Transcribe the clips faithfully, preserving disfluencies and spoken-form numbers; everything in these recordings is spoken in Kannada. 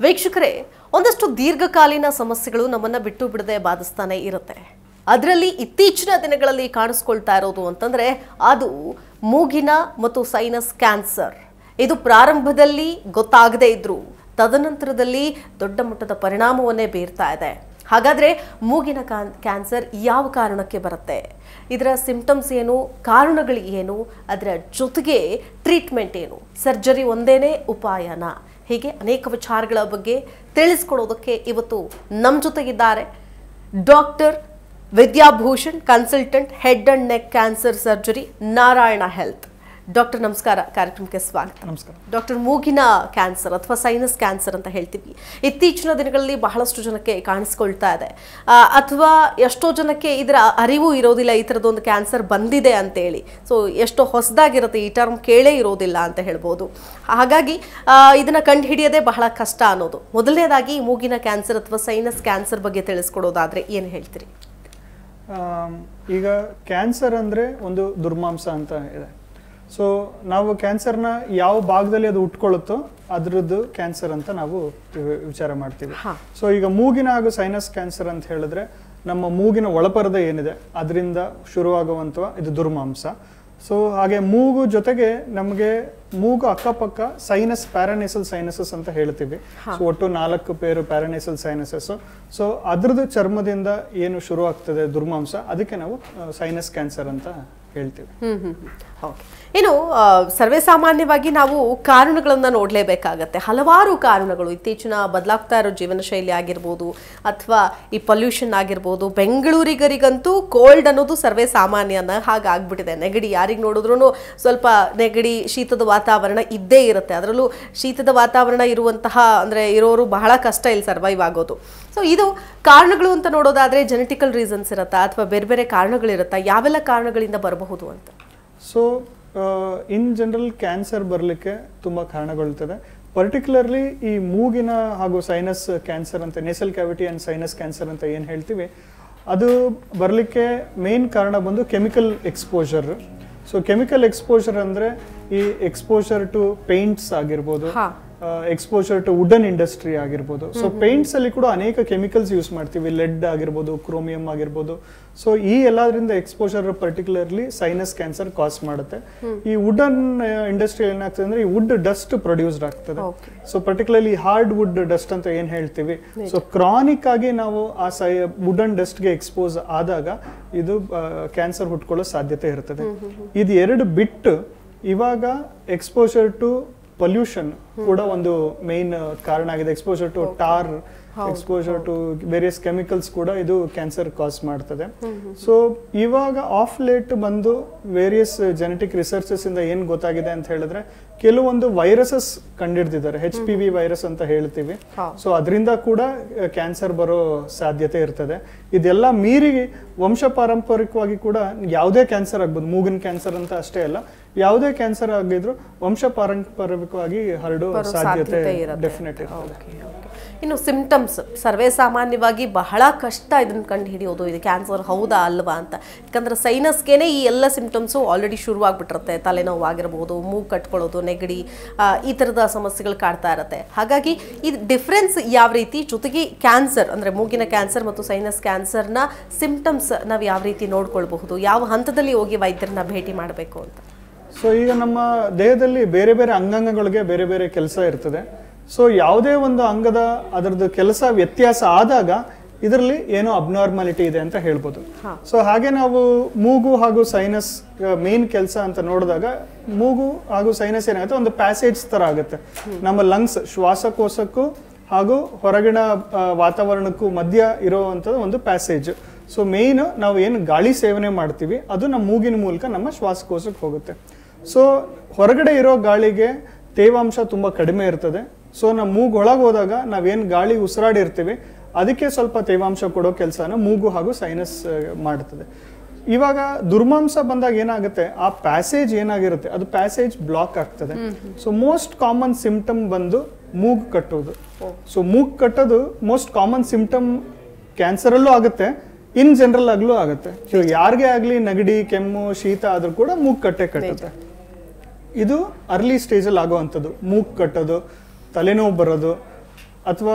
ವೀಕ್ಷಕರೇ, ಒಂದಷ್ಟು ದೀರ್ಘಕಾಲೀನ ಸಮಸ್ಯೆಗಳು ನಮ್ಮನ್ನ ಬಿಟ್ಟು ಬಿಡದೆ ಬಾಧಿಸ್ತಾನೆ ಇರುತ್ತೆ. ಅದರಲ್ಲಿ ಇತ್ತೀಚಿನ ದಿನಗಳಲ್ಲಿ ಕಾಣಿಸ್ಕೊಳ್ತಾ ಇರೋದು ಅಂತಂದ್ರೆ ಅದು ಮೂಗಿನ ಮತ್ತು ಸೈನಸ್ ಕ್ಯಾನ್ಸರ್. ಇದು ಪ್ರಾರಂಭದಲ್ಲಿ ಗೊತ್ತಾಗದೇ ಇದ್ರು ತದನಂತರದಲ್ಲಿ ದೊಡ್ಡ ಮಟ್ಟದ ಪರಿಣಾಮವನ್ನೇ ಬೀರ್ತಾ ಇದೆ. ಹಾಗಾದ್ರೆ ಮೂಗಿನ ಕ್ಯಾನ್ಸರ್ ಯಾವ ಕಾರಣಕ್ಕೆ ಬರುತ್ತೆ, ಇದರ ಸಿಂಪ್ಟಮ್ಸ್ ಏನು, ಕಾರಣಗಳು ಏನು, ಅದರ ಜೊತೆಗೆ ಟ್ರೀಟ್ಮೆಂಟ್ ಏನು, ಸರ್ಜರಿ ಒಂದೇನೇ ಉಪಾಯನ, ಹೀಗೆ ಅನೇಕ ವಿಚಾರಗಳ ಬಗ್ಗೆ ತಿಳಿಸ್ಕೊಡೋದಕ್ಕೆ ಇವತ್ತು ನಮ್ಮ ಜೊತೆಗಿದ್ದಾರೆ doctor Vidyabhushan, consultant, head and neck cancer surgery, Narayana health. Doctor ನಮಸ್ಕಾರ, ಕಾರ್ಯಕ್ರಮಕ್ಕೆ ಸ್ವಾಗತ. ನಮಸ್ಕಾರ. ಡಾಕ್ಟರ್, ಮೂಗಿನ ಕ್ಯಾನ್ಸರ್ ಅಥವಾ ಸೈನಸ್ ಕ್ಯಾನ್ಸರ್ ಅಂತ ಹೇಳ್ತೀವಿ, ಇತ್ತೀಚಿನ ದಿನಗಳಲ್ಲಿ ಬಹಳಷ್ಟು ಜನಕ್ಕೆ ಕಾಣಿಸ್ಕೊಳ್ತಾ ಇದೆ, ಅಥವಾ ಎಷ್ಟೋ ಜನಕ್ಕೆ ಇದರ ಅರಿವು ಇರೋದಿಲ್ಲ, ಈ ಥರದೊಂದು ಕ್ಯಾನ್ಸರ್ ಬಂದಿದೆ ಅಂತೇಳಿ. ಸೊ ಎಷ್ಟೋ ಹೊಸದಾಗಿರುತ್ತೆ, ಈ ಟರ್ಮ್ ಕೇಳೇ ಇರೋದಿಲ್ಲ ಅಂತ ಹೇಳ್ಬೋದು. ಹಾಗಾಗಿ ಇದನ್ನು ಕಂಡು ಹಿಡಿಯೋದೇ ಬಹಳ ಕಷ್ಟ ಅನ್ನೋದು. ಮೊದಲನೇದಾಗಿ ಮೂಗಿನ ಕ್ಯಾನ್ಸರ್ ಅಥವಾ ಸೈನಸ್ ಕ್ಯಾನ್ಸರ್ ಬಗ್ಗೆ ತಿಳಿಸ್ಕೊಡೋದಾದ್ರೆ ಏನು ಹೇಳ್ತೀರಿ? ಈಗ ಕ್ಯಾನ್ಸರ್ ಅಂದರೆ ಒಂದು ದುರ್ಮಾಂಸ ಅಂತ ಇದೆ. ಸೊ ನಾವು ಕ್ಯಾನ್ಸರ್ನ ಯಾವ ಭಾಗದಲ್ಲಿ ಅದು ಉಟ್ಕೊಳ್ಳುತ್ತೋ ಅದರದ್ದು ಕ್ಯಾನ್ಸರ್ ಅಂತ ನಾವು ವಿಚಾರ ಮಾಡ್ತೀವಿ. ಸೊ ಈಗ ಮೂಗಿನ ಹಾಗೂ ಸೈನಸ್ ಕ್ಯಾನ್ಸರ್ ಅಂತ ಹೇಳಿದ್ರೆ ನಮ್ಮ ಮೂಗಿನ ಒಳಪರದ ಏನಿದೆ ಅದರಿಂದ ಶುರುವಾಗುವಂಥ ಇದು ದುರ್ಮಾಂಸ. ಸೊ ಹಾಗೆ ಮೂಗು ಜೊತೆಗೆ ನಮಗೆ ಮೂಗು ಅಕ್ಕಪಕ್ಕ ಸೈನಸ್, ಪ್ಯಾರಾನೇಸಲ್ ಸೈನಸಸ್ ಅಂತ ಹೇಳ್ತೀವಿ. ಸೊ ಒಟ್ಟು ನಾಲ್ಕು ಪೇರು ಪ್ಯಾರಾನೇಸಲ್ ಸೈನಸಸ್. ಸೊ ಅದ್ರದ್ದು ಚರ್ಮದಿಂದ ಏನು ಶುರು ಆಗ್ತದೆ ದುರ್ಮಾಂಸ, ಅದಕ್ಕೆ ನಾವು ಸೈನಸ್ ಕ್ಯಾನ್ಸರ್ ಅಂತ ಹೇಳ್ತೀವಿ. Hmm hmm okay. ಇನ್ನು ಸರ್ವೇ ಸಾಮಾನ್ಯವಾಗಿ ನಾವು ಕಾರಣಗಳನ್ನ ನೋಡಲೇಬೇಕಾಗತ್ತೆ. ಹಲವಾರು ಕಾರಣಗಳು, ಇತ್ತೀಚಿನ ಬದಲಾಗ್ತಾ ಇರೋ ಜೀವನ ಶೈಲಿ ಆಗಿರ್ಬೋದು, ಅಥವಾ ಈ ಪೊಲ್ಯೂಷನ್ ಆಗಿರ್ಬೋದು. ಬೆಂಗಳೂರಿಗರಿಗಂತೂ ಕೋಲ್ಡ್ ಅನ್ನೋದು ಸರ್ವೇ ಸಾಮಾನ್ಯನ ಹಾಗಾಗ್ಬಿಟ್ಟಿದೆ. ನೆಗಡಿ ಯಾರಿಗೆ ನೋಡಿದ್ರು ಸ್ವಲ್ಪ ನೆಗಡಿ, ಶೀತದ ವಾತಾವರಣ ಇದ್ದೇ ಇರುತ್ತೆ. ಅದರಲ್ಲೂ ಶೀತದ ವಾತಾವರಣ ಇರುವಂತಹ ಅಂದರೆ ಇರೋರು ಬಹಳ ಕಷ್ಟ ಇಲ್ಲಿ ಸರ್ವೈವ್ ಆಗೋದು. ಸೊ ಇದು ಕಾರಣಗಳು ಅಂತ ನೋಡೋದಾದ್ರೆ ಜೆನೆಟಿಕಲ್ ರೀಸನ್ಸ್ ಇರುತ್ತಾ ಅಥವಾ ಬೇರೆ ಬೇರೆ ಕಾರಣಗಳಿರುತ್ತಾ? ಯಾವೆಲ್ಲ ಕಾರಣಗಳಿಂದ ಬರಬಹುದು ಅಂತ? ಸೊ ಇನ್ ಜನರಲ್ ಕ್ಯಾನ್ಸರ್ ಬರಲಿಕ್ಕೆ ತುಂಬ ಕಾರಣಗಳಿರ್ತದೆ. ಪರ್ಟಿಕ್ಯುಲರ್ಲಿ ಈ ಮೂಗಿನ ಹಾಗೂ ಸೈನಸ್ ಕ್ಯಾನ್ಸರ್ ಅಂತ, nasal cavity and sinus cancer ಅಂತ ಏನು ಹೇಳ್ತೀವಿ, ಅದು ಬರಲಿಕ್ಕೆ ಮೇನ್ ಕಾರಣ ಬಂದು chemical exposure. So chemical exposure ಅಂದರೆ ಈ ಎಕ್ಸ್ಪೋಜರ್ ಟು ಪೇಂಟ್ಸ್ ಆಗಿರ್ಬೋದು, ಎಕ್ಸ್ಪೋಜರ್ ಟು ವುಡನ್ ಇಂಡಸ್ಟ್ರಿ ಆಗಿರ್ಬೋದು. ಸೊ ಪೇಂಟ್ಸ್ ಅಲ್ಲಿ ಕೂಡ ಅನೇಕ ಕೆಮಿಕಲ್ಸ್ ಯೂಸ್ ಮಾಡ್ತೀವಿ, ಲೆಡ್ ಆಗಿರ್ಬೋದು, ಕ್ರೋಮಿಯಂ ಆಗಿರ್ಬೋದು. ಸೊ ಈ ಎಲ್ಲದರಿಂದ exposure particularly sinus cancer cause ಮಾಡುತ್ತೆ. ಈ ವುಡನ್ ಇಂಡಸ್ಟ್ರಿ ಏನಾಗ್ತದೆ ಅಂದ್ರೆ ಈ ವುಡ್ ಡಸ್ಟ್ ಪ್ರೊಡ್ಯೂಸ್ಡ್ ಆಗ್ತದೆ. So particularly hard wood dust ಅಂತ ಏನ್ ಹೇಳ್ತೀವಿ. ಸೊ ಕ್ರಾನಿಕ್ ಆಗಿ ನಾವು ಆ ಸೈ ವುಡನ್ ಡಸ್ಟ್ಗೆ ಎಕ್ಸ್ಪೋಸ್ ಆದಾಗ ಇದು ಕ್ಯಾನ್ಸರ್ ಹುಟ್ಕೊಳ್ಳೋ ಸಾಧ್ಯತೆ ಇರ್ತದೆ. ಇದು ಎರಡು ಬಿಟ್ಟು ಇವಾಗ ಎಕ್ಸ್ಪೋಜರ್ ಟು ಪೊಲ್ಯೂಷನ್ ಕೂಡ ಒಂದು ಮೇನ್ ಕಾರಣ ಆಗಿದೆ. Exposure to tar, exposure to various chemicals ಕೂಡ ಇದು ಕ್ಯಾನ್ಸರ್ ಕಾಸ್ ಮಾಡ್ತದೆ. ಸೊ ಇವಾಗ ಆಫ್ ಲೇಟ್ ಬಂದು ವೇರಿಯಸ್ ಜೆನೆಟಿಕ್ ರಿಸರ್ಚಸ್ ಇಂದ ಏನ್ ಗೊತ್ತಾಗಿದೆ ಅಂತ ಹೇಳಿದ್ರೆ ಕೆಲವೊಂದು ವೈರಸಸ್ ಕಂಡಿಡ್ದಿದ್ದಾರೆ, ಎಚ್ ಪಿ ವಿ ವೈರಸ್ ಅಂತ ಹೇಳ್ತೀವಿ. ಸೊ ಅದರಿಂದ ಕೂಡ ಕ್ಯಾನ್ಸರ್ ಬರೋ ಸಾಧ್ಯತೆ ಇರ್ತದೆ. ಇದೆಲ್ಲ ಮೀರಿ ವಂಶ ಪಾರಂಪರಿಕವಾಗಿ ಕೂಡ ಯಾವುದೇ ಕ್ಯಾನ್ಸರ್ ಆಗ್ಬೋದು, ಮೂಗಿನ ಕ್ಯಾನ್ಸರ್ ಅಂತ ಅಷ್ಟೇ ಅಲ್ಲ, ಯಾವುದೇ ಕ್ಯಾನ್ಸರ್ ಆಗಿದ್ರು ವಂಶ ಪಾರಂಪರಿಕವಾಗಿ ಹರಡೋ ಸಾಧ್ಯತೆ ಡೆಫಿನೆಟ್ ಇರ್ತದೆ. ಇನ್ನು ಸಿಂಪ್ಟಮ್ಸ್ ಸರ್ವೇ ಸಾಮಾನ್ಯವಾಗಿ ಬಹಳ ಕಷ್ಟ ಇದನ್ನು ಕಂಡು ಹಿಡಿಯೋದು, ಇದು ಕ್ಯಾನ್ಸರ್ ಹೌದಾ ಅಲ್ವಾ ಅಂತ. ಯಾಕಂದ್ರೆ ಸೈನಸ್ಗೆನೆ ಈ ಎಲ್ಲ ಸಿಂಪ್ಟಮ್ಸು ಆಲ್ರೆಡಿ ಶುರುವಾಗ್ಬಿಟ್ಟಿರುತ್ತೆ. ತಲೆನೋವು ಆಗಿರ್ಬೋದು, ಮೂಗು ಕಟ್ಕೊಳ್ಳೋದು, ನೆಗಡಿ, ಈ ಥರದ ಸಮಸ್ಯೆಗಳು ಕಾಡ್ತಾ ಇರುತ್ತೆ. ಹಾಗಾಗಿ ಇದು ಡಿಫ್ರೆನ್ಸ್ ಯಾವ ರೀತಿ, ಜೊತೆಗೆ ಕ್ಯಾನ್ಸರ್ ಅಂದರೆ ಮೂಗಿನ ಕ್ಯಾನ್ಸರ್ ಮತ್ತು ಸೈನಸ್ ಕ್ಯಾನ್ಸರ್ನ ಸಿಂಪ್ಟಮ್ಸ್ ನಾವು ಯಾವ ರೀತಿ ನೋಡ್ಕೊಳ್ಬಹುದು, ಯಾವ ಹಂತದಲ್ಲಿ ಹೋಗಿ ವೈದ್ಯರನ್ನ ಭೇಟಿ ಮಾಡಬೇಕು ಅಂತ? ಸೊ ಈಗ ನಮ್ಮ ದೇಹದಲ್ಲಿ ಬೇರೆ ಬೇರೆ ಅಂಗಾಂಗಗಳಿಗೆ ಬೇರೆ ಬೇರೆ ಕೆಲಸ ಇರ್ತದೆ. ಸೊ ಯಾವುದೇ ಒಂದು ಅಂಗದ ಅದರದ್ದು ಕೆಲಸ ವ್ಯತ್ಯಾಸ ಆದಾಗ ಇದರಲ್ಲಿ ಏನೋ ಅಬ್ನಾರ್ಮಾಲಿಟಿ ಇದೆ ಅಂತ ಹೇಳ್ಬೋದು. ಸೊ ಹಾಗೆ ನಾವು ಮೂಗು ಹಾಗೂ ಸೈನಸ್ ಮೇನ್ ಕೆಲಸ ಅಂತ ನೋಡಿದಾಗ ಮೂಗು ಹಾಗೂ ಸೈನಸ್ ಏನಾಗುತ್ತೆ, ಒಂದು ಪ್ಯಾಸೇಜ್ ತರ ಆಗುತ್ತೆ. ನಮ್ಮ ಲಂಗ್ಸ್, ಶ್ವಾಸಕೋಶಕ್ಕೂ ಹಾಗೂ ಹೊರಗಿನ ವಾತಾವರಣಕ್ಕೂ ಮಧ್ಯ ಇರುವಂಥದ್ದು ಒಂದು ಪ್ಯಾಸೇಜ್. ಸೊ ಮೇನ್ ನಾವು ಏನು ಗಾಳಿ ಸೇವನೆ ಮಾಡ್ತೀವಿ ಅದು ನಮ್ಮ ಮೂಗಿನ ಮೂಲಕ ನಮ್ಮ ಶ್ವಾಸಕೋಶಕ್ಕೆ ಹೋಗುತ್ತೆ. ಸೊ ಹೊರಗಡೆ ಇರೋ ಗಾಳಿಗೆ ತೇವಾಂಶ ತುಂಬ ಕಡಿಮೆ ಇರ್ತದೆ. ಸೊ ನಮ್ಮ ಮೂಗು ಒಳಗೆ ಹೋದಾಗ ನಾವೇನು ಗಾಳಿ ಉಸಿರಾಡಿರ್ತೀವಿ ಅದಕ್ಕೆ ಸ್ವಲ್ಪ ತೇವಾಂಶ ಕೊಡೋ ಕೆಲಸನ ಮೂಗು ಹಾಗೂ ಸೈನಸ್ ಮಾಡ್ತದೆ. ಇವಾಗ ದುರ್ಮಾಂಸ ಬಂದಾಗ ಏನಾಗುತ್ತೆ, ಆ ಪ್ಯಾಸೇಜ್ ಏನಾಗಿರುತ್ತೆ ಅದು ಪ್ಯಾಸೇಜ್ ಬ್ಲಾಕ್ ಆಗ್ತದೆ. ಸೊ ಮೋಸ್ಟ್ ಕಾಮನ್ ಸಿಂಪ್ಟಮ್ ಬಂದು ಮೂಗು ಕಟ್ಟೋದು. ಸೊ ಮೂಗು ಕಟ್ಟೋದು ಮೋಸ್ಟ್ ಕಾಮನ್ ಸಿಂಪ್ಟಮ್ ಕ್ಯಾನ್ಸರಲ್ಲೂ ಆಗುತ್ತೆ, ಇನ್ ಜನರಲ್ ಆಗ್ಲೂ ಆಗುತ್ತೆ. ಯಾರಿಗೆ ಆಗ್ಲಿ ನೆಗಡಿ, ಕೆಮ್ಮು, ಶೀತ ಆದ್ರೂ ಕೂಡ ಮೂಗು ಕಟ್ಟೆ ಕಟ್ಟುತ್ತೆ. ಇದು ಅರ್ಲಿ ಸ್ಟೇಜಲ್ಲಿ ಆಗುವಂಥದ್ದು. ಮೂಗು ಕಟ್ಟೋದು, ತಲೆನೋವು ಬರೋದು, ಅಥವಾ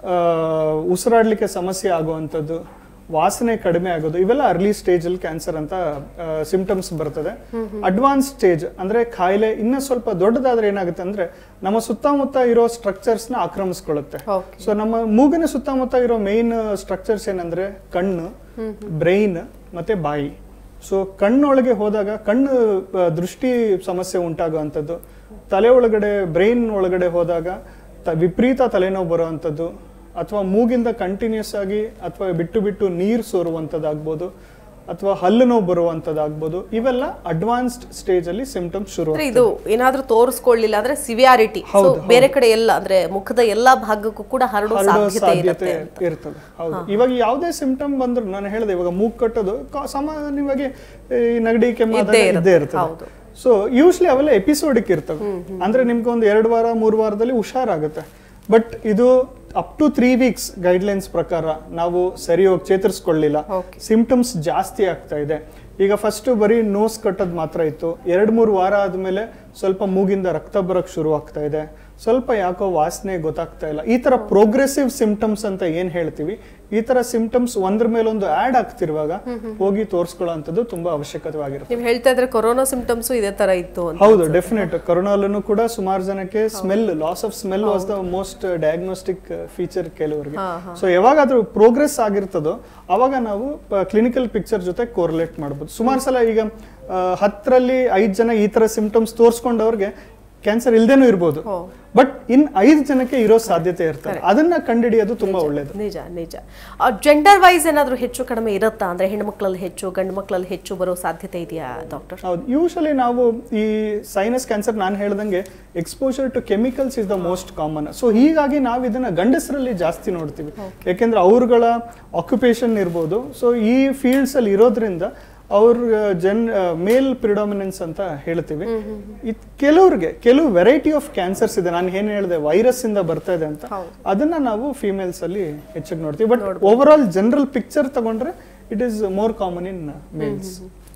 ಉಸಿರಾಡ್ಲಿಕ್ಕೆ ಸಮಸ್ಯೆ ಆಗುವಂಥದ್ದು, ವಾಸನೆ ಕಡಿಮೆ ಆಗೋದು, ಇವೆಲ್ಲ ಅರ್ಲಿ ಸ್ಟೇಜ್ ಅಲ್ಲಿ ಕ್ಯಾನ್ಸರ್ ಅಂತ ಸಿಂಪ್ಟಮ್ಸ್ ಬರ್ತದೆ. ಅಡ್ವಾನ್ಸ್ ಸ್ಟೇಜ್ ಅಂದ್ರೆ ಕಾಯಿಲೆ ಇನ್ನ ಸ್ವಲ್ಪ ದೊಡ್ಡದಾದ್ರೆ ಏನಾಗುತ್ತೆ ಅಂದ್ರೆ ನಮ್ಮ ಸುತ್ತಮುತ್ತ ಇರೋ ಸ್ಟ್ರಕ್ಚರ್ಸ್ ನ ಆಕ್ರಮಿಸ್ಕೊಳ್ಳುತ್ತೆ. ಸೊ ನಮ್ಮ ಮೂಗಿನ ಸುತ್ತಮುತ್ತ ಇರೋ ಮೇನ್ ಸ್ಟ್ರಕ್ಚರ್ಸ್ ಏನಂದ್ರೆ ಕಣ್ಣು, ಬ್ರೈನ್ ಮತ್ತೆ ಬಾಯಿ. ಸೊ ಕಣ್ಣೊಳಗೆ ಹೋದಾಗ ಕಣ್ಣು ದೃಷ್ಟಿ ಸಮಸ್ಯೆ ಉಂಟಾಗುವಂಥದ್ದು, ತಲೆ ಒಳಗಡೆ ಬ್ರೈನ್ ಒಳಗಡೆ ಹೋದಾಗ ವಿಪರೀತ ತಲೆನೋವು ಬರುವಂಥದ್ದು, ಅಥವಾ ಮೂಗಿಂದ ಕಂಟಿನ್ಯೂಸ್ ಆಗಿ ಅಥವಾ ಬಿಟ್ಟು ಬಿಟ್ಟು ನೀರು ಸೋರುವಂಥದ್ದಾಗ್ಬೋದು, ಅಥವಾ ಹಲ್ಲು ನೋವು ಬರುವಂಥದ್ದಾಗ್ಬೋದು. ಇವೆಲ್ಲ ಅಡ್ವಾನ್ಸ್ಡ್ ಸ್ಟೇಜ್ ಅಲ್ಲಿ ಸಿಂಪ್ಟಮ್ಸ್ ಶುರು. ಇದು ಏನಾದ್ರೂ ತೋರಿಸ್ಕೊಳ್ಳಿಲ್ಲ ಅಂದ್ರೆ ಸಿವಿಯಾರಿಟಿ ಬೇರೆ ಕಡೆ ಎಲ್ಲ ಅಂದ್ರೆ ಮುಖದ ಎಲ್ಲಾ ಭಾಗಕ್ಕೂ ಕೂಡ ಹರಡುವ ಸಾಧ್ಯತೆ ಇರ್ತದೆ. ಹೌದು, ಇವಾಗ ಯಾವುದೇ ಸಿಂಪ್ಟಮ್ ಬಂದ್ರು ನಾನು ಹೇಳಿದೆ, ಇವಾಗ ಮೂಗ್ ಕಟ್ಟೋದು ಸಾಮಾನ್ಯವಾಗಿ ನೆಗಡಿ ಕೆಮ್ಮು ಇದ್ದೇ ಇರ್ತದೆ. ಸೊ ಯೂಶ್ಲಿ ಅವೆಲ್ಲ ಎಪಿಸೋಡಿಕ್ ಇರ್ತವೆ, ಅಂದ್ರೆ ನಿಮ್ಗೆ ಒಂದು ಎರಡು ವಾರ ಮೂರು ವಾರದಲ್ಲಿ ಹುಷಾರಾಗುತ್ತೆ. ಬಟ್ ಇದು up to three weeks guidelines ಪ್ರಕಾರ ನಾವು ಸರಿ ಹೋಗಿ ಚೇತರಿಸ್ಕೊಳ್ಳಿಲ್ಲ, ಸಿಂಪ್ಟಮ್ಸ್ ಜಾಸ್ತಿ ಆಗ್ತಾ ಇದೆ. ಈಗ ಫಸ್ಟ್ ಬರೀ ನೋಸ್ ಕಟ್ಟೋದು ಮಾತ್ರ ಇತ್ತು, ಎರಡು ಮೂರು ವಾರ ಆದ್ಮೇಲೆ ಸ್ವಲ್ಪ ಮೂಗಿಂದ ರಕ್ತ ಬರಕ್ ಶುರು ಆಗ್ತಾ ಇದೆ, ಸ್ವಲ್ಪ ಯಾಕೋ ವಾಸನೆ ಗೊತ್ತಾಗ್ತಾ ಇಲ್ಲ. ಈ ತರ ಪ್ರೋಗ್ರೆಸಿವ್ ಸಿಂಪ್ಟಮ್ಸ್ ಅಂತ ಏನ್ ಹೇಳ್ತೀವಿ, ಈ ತರ ಸಿಂಪ್ಟಮ್ಸ್ ಒಂದ್ರ ಮೇಲೊಂದು ಆಡ್ ಆಗ್ತಿರುವಾಗ ಹೋಗಿ ತೋರಿಸ್ಕೊಳ್ಳೋಂಥದ್ದು ತುಂಬಾ ಅವಶ್ಯಕವಾಗಿರುತ್ತೆ. ನೀವು ಹೇಳ್ತಾ ಇದ್ರೆ ಕೊರೋನಾ ಸಿಂಪ್ಟಮ್ಸ್ ಇದೇ ತರ ಇತ್ತು? ಹೌದು, ಡೆಫಿನೆಟ್. ಕೊರೋನಾಲೂ ಕೂಡ ಸುಮಾರು ಜನಕ್ಕೆ smell, loss of smell was the most diagnostic feature ಕೆಲವರಿಗೆ. ಸೊ ಯಾವಾಗಾದ್ರೂ ಪ್ರೋಗ್ರೆಸ್ ಆಗಿರ್ತದೋ ಅವಾಗ ನಾವು ಕ್ಲಿನಿಕಲ್ ಪಿಕ್ಚರ್ ಜೊತೆ ಕೋರಿಲೇಟ್ ಮಾಡಬಹುದು. ಸುಮಾರು ಸಲ ಈಗ ಹತ್ತರಲ್ಲಿ ಐದು ಜನ ಈ ತರ ಸಿಂಪ್ಟಮ್ಸ್ ತೋರಿಸ್ಕೊಂಡವ್ರಿಗೆ ಕ್ಯಾನ್ಸರ್ ಇಲ್ದೇನೂ ಇರ್ಬೋದು, ಬಟ್ ಇನ್ ಐದು ಜನಕ್ಕೆ ಇರೋ ಸಾಧ್ಯತೆ ಇರ್ತದೆ. ಅದನ್ನ ಕಂಡುಹಿಡಿಯೋದು ತುಂಬಾ ಒಳ್ಳೇದು. ನಿಜ ನಿಜ. ಜೆಂಡರ್ ವೈಸ್ ಏನಾದ್ರೂ ಹೆಚ್ಚು ಕಡಿಮೆ ಇರುತ್ತಾ? ಅಂದ್ರೆ ಹೆಣ್ಣು ಮಕ್ಕಳಲ್ಲಿ ಹೆಚ್ಚು, ಗಂಡು ಮಕ್ಕಳಲ್ಲಿ ಹೆಚ್ಚು ಬರೋ ಸಾಧ್ಯತೆ ಇದೆಯಾ ಡಾಕ್ಟರ್? ಹೌದು, ಯೂಶಲಿ ನಾವು ಈ ಸೈನಸ್ ಕ್ಯಾನ್ಸರ್ ನಾನು ಹೇಳ್ದಂಗೆ exposure to chemicals is the most common. So ಹೀಗಾಗಿ ನಾವು ಇದನ್ನ ಗಂಡಸರಲ್ಲಿ ಜಾಸ್ತಿ ನೋಡ್ತೀವಿ, ಯಾಕೆಂದ್ರೆ ಅವ್ರಗಳ ಆಕ್ಯುಪೇಷನ್ ಇರ್ಬೋದು. ಸೊ ಈ ಫೀಲ್ಡ್ಸ್ ಅಲ್ಲಿ ಇರೋದ್ರಿಂದ ಅವ್ರ ಜನ್ ಮೇಲ್ ಪ್ರಿಡಾಮಿನೆನ್ಸ್ ಅಂತ ಹೇಳ್ತೀವಿ. ಕೆಲವ್ರಿಗೆ ಕೆಲವು ವೆರೈಟಿ ಆಫ್ ಕ್ಯಾನ್ಸರ್ಸ್ ಇದೆ, ನಾನು ಏನ್ ಹೇಳಿದೆ ವೈರಸ್ ಇಂದ ಬರ್ತಾ ಇದೆ ಅಂತ, ಅದನ್ನ ನಾವು ಫಿಮೇಲ್ಸ್ ಅಲ್ಲಿ ಹೆಚ್ಚಾಗಿ ನೋಡ್ತೀವಿ. But over all general picture ತಗೊಂಡ್ರೆ it is more common in males.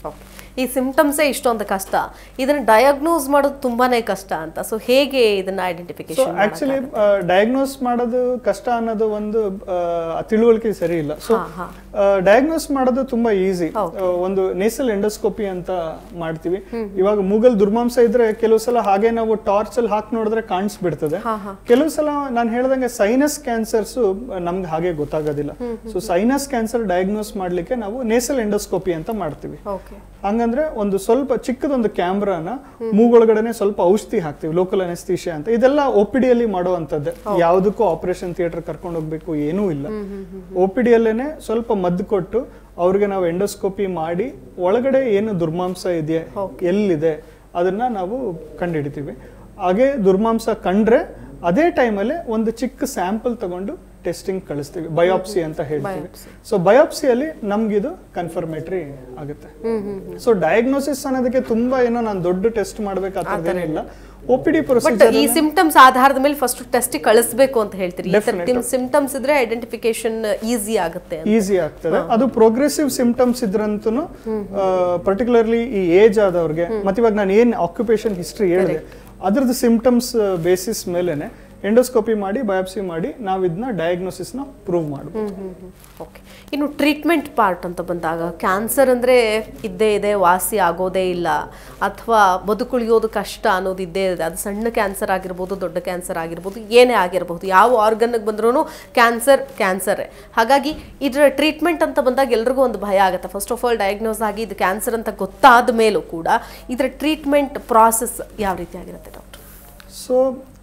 ಈ ಸಿಂಪ್ಟಮ್ಸೇ ಇಷ್ಟೊಂದು ಕಷ್ಟ, ಇದನ್ನ ಡಯಾಗ್ನೋಸ್ ಮಾಡೋದು ತುಂಬಾನೇ ಕಷ್ಟ ಅಂತ. ಸೊ ಹೇಗೆ ಇದನ್ನ ಐಡೆಂಟಿಫಿಕೇಶನ್? ಆಕ್ಚುಲಿ ಡಯಾಗ್ನೋಸ್ ಮಾಡೋದು ಕಷ್ಟ ಅನ್ನೋದು ಒಂದು ತಿಳುವಳಿಕೆ ಸರಿ ಇಲ್ಲ. ಸೊ ಡಯಾಗ್ನೋಸ್ ಮಾಡೋದು ತುಂಬಾ ಈಸಿ. ಒಂದು ನೇಸಲ್ ಎಂಡೋಸ್ಕೋಪಿ ಅಂತ ಮಾಡ್ತೀವಿ. ಇವಾಗ ಮೂಗಲ್ ದುರ್ಮಾಂಸ ಇದ್ರೆ ಕೆಲವು ಸಲ ಹಾಗೆ ನಾವು ಟಾರ್ಚ್ ಅಲ್ಲಿ ಹಾಕಿ ನೋಡಿದ್ರೆ ಕಾಣಿಸ್ಬಿಡ್ತದೆ. ಕೆಲವು ಸಲ ನಾನು ಹೇಳ್ದಂಗೆ ಸೈನಸ್ ಕ್ಯಾನ್ಸರ್ಸ್ ನಮ್ಗೆ ಹಾಗೆ ಗೊತ್ತಾಗೋದಿಲ್ಲ. ಸೊ ಸೈನಸ್ ಕ್ಯಾನ್ಸರ್ ಡಯಾಗ್ನೋಸ್ ಮಾಡ್ಲಿಕ್ಕೆ ನಾವು ನೇಸಲ್ ಎಂಡೋಸ್ಕೋಪಿ ಅಂತ ಮಾಡ್ತೀವಿ. ಹಂಗಂದ್ರೆ ಒಂದು ಸ್ವಲ್ಪ ಚಿಕ್ಕದೊಂದು ಕ್ಯಾಮ್ರಾನ ಮೂಗೊಳಗಡೆನೆ ಸ್ವಲ್ಪ ಔಷಧಿ ಹಾಕ್ತಿವಿ, ಲೋಕಲ್ ಅನೆಸ್ಥೀಶಿಯಾ ಅಂತ. ಇದೆಲ್ಲ ಒಪಿಡಿಯಲ್ಲಿ ಮಾಡುವಂತದ್ದೇ, ಯಾವುದಕ್ಕೂ ಆಪರೇಷನ್ ಥಿಯೇಟರ್ ಕರ್ಕೊಂಡು ಹೋಗ್ಬೇಕು ಏನೂ ಇಲ್ಲ. ಒಪಿಡಿಯಲ್ಲೇನೆ ಸ್ವಲ್ಪ ಮದ್ದು ಕೊಟ್ಟು ಅವ್ರಿಗೆ ನಾವು ಎಂಡೋಸ್ಕೋಪಿ ಮಾಡಿ ಒಳಗಡೆ ಏನು ದುರ್ಮಾಂಸ ಇದೆಯಾ, ಎಲ್ಲಿದೆ ಅದನ್ನ ನಾವು ಕಂಡುಹಿಡಿತೀವಿ. ಹಾಗೆ ದುರ್ಮಾಂಸ ಕಂಡ್ರೆ ಅದೇ ಟೈಮಲ್ಲಿ ಒಂದು ಚಿಕ್ಕ ಸ್ಯಾಂಪಲ್ ತಗೊಂಡು ಟೆಸ್ಟಿಂಗ್ ಕಳಿಸ್ತೀವಿ, ಬಯೋಪ್ಸಿ ಅಂತ ಹೇಳ್ತೀವಿ. ಸೊ ಬಯೋಪ್ಸಿಯಲ್ಲಿ ನಮ್ಗಿದು ಕನ್ಫರ್ಮೇಟರಿ ಆಗುತ್ತೆ. ಸೊ ಡಯಾಗ್ನೋಸಿಸ್ ಅನ್ನೋದಕ್ಕೆ ತುಂಬಾ ಏನೋ ನಾನು ದೊಡ್ಡ ಟೆಸ್ಟ್ ಮಾಡ್ಬೇಕಾದೇನಿಲ್ಲ. ಒಪಿಡಿ ಪ್ರೊಸೀಜರ್ ಈ ಸಿಂಪ್ಟಮ್ಸ್ ಆಧಾರದ ಮೇಲೆ ಫಸ್ಟ್ ಟೆಸ್ಟ್ ಕಳಿಸಬೇಕು ಅಂತ ಹೇಳ್ತೀರಿ. ಸಿಂಪ್ಟಮ್ಸ್ ಇದ್ರೆ ಐಡೆಂಟಿಫಿಕೇಶನ್ ಈಸಿ ಆಗುತ್ತೆ, ಈಸಿ ಆಗ್ತದೆ. ಅದು ಪ್ರೋಗ್ರೆಸಿವ್ ಸಿಂಪ್ಟಮ್ಸ್ ಇದ್ರಂತೂ ಪರ್ಟಿಕ್ಯುಲರ್ಲಿ ಈ ಏಜ್ ಆದವ್ರಿಗೆ, ಮತ್ತೆ ಇವಾಗ ನಾನು ಏನ್ ಆಕ್ಯುಪೇಷನ್ ಹಿಸ್ಟ್ರಿ ಹೇಳಿದೆ ಅದ್ರದ್ದು ಸಿಂಪ್ಟಮ್ಸ್ ಬೇಸಿಸ್ ಮೇಲೆನೆ ಎಂಡೋಸ್ಕೋಪಿ ಮಾಡಿ ಬಯಾಪ್ಸಿ ಮಾಡಿ ನಾವು ಇದನ್ನ ಡಯಾಗ್ನೋಸಿಸ್ನ ಪ್ರೂವ್ ಮಾಡಬಹುದು. ಓಕೆ, ಇನ್ನು ಟ್ರೀಟ್ಮೆಂಟ್ ಪಾರ್ಟ್ ಅಂತ ಬಂದಾಗ ಕ್ಯಾನ್ಸರ್ ಅಂದರೆ ಇದ್ದೇ ಇದೆ, ವಾಸಿ ಆಗೋದೇ ಇಲ್ಲ, ಅಥವಾ ಬದುಕುಳಿಯೋದು ಕಷ್ಟ ಅನ್ನೋದು ಇದ್ದೇ ಇದೆ. ಅದು ಸಣ್ಣ ಕ್ಯಾನ್ಸರ್ ಆಗಿರ್ಬೋದು, ದೊಡ್ಡ ಕ್ಯಾನ್ಸರ್ ಆಗಿರ್ಬೋದು, ಏನೇ ಆಗಿರ್ಬೋದು, ಯಾವ ಆರ್ಗನ್ಗೆ ಬಂದ್ರೂ ಕ್ಯಾನ್ಸರ್ ಕ್ಯಾನ್ಸರೇ. ಹಾಗಾಗಿ ಇದರ ಟ್ರೀಟ್ಮೆಂಟ್ ಅಂತ ಬಂದಾಗ ಎಲ್ರಿಗೂ ಒಂದು ಭಯ ಆಗುತ್ತೆ. ಫಸ್ಟ್ ಆಫ್ ಆಲ್ ಡಯಾಗ್ನೋಸ್ ಆಗಿ ಇದು ಕ್ಯಾನ್ಸರ್ ಅಂತ ಗೊತ್ತಾದ ಮೇಲೂ ಕೂಡ ಇದರ ಟ್ರೀಟ್ಮೆಂಟ್ ಪ್ರಾಸೆಸ್ ಯಾವ ರೀತಿ ಆಗಿರುತ್ತೆ ಡಾಕ್ಟರ್? ಸೊ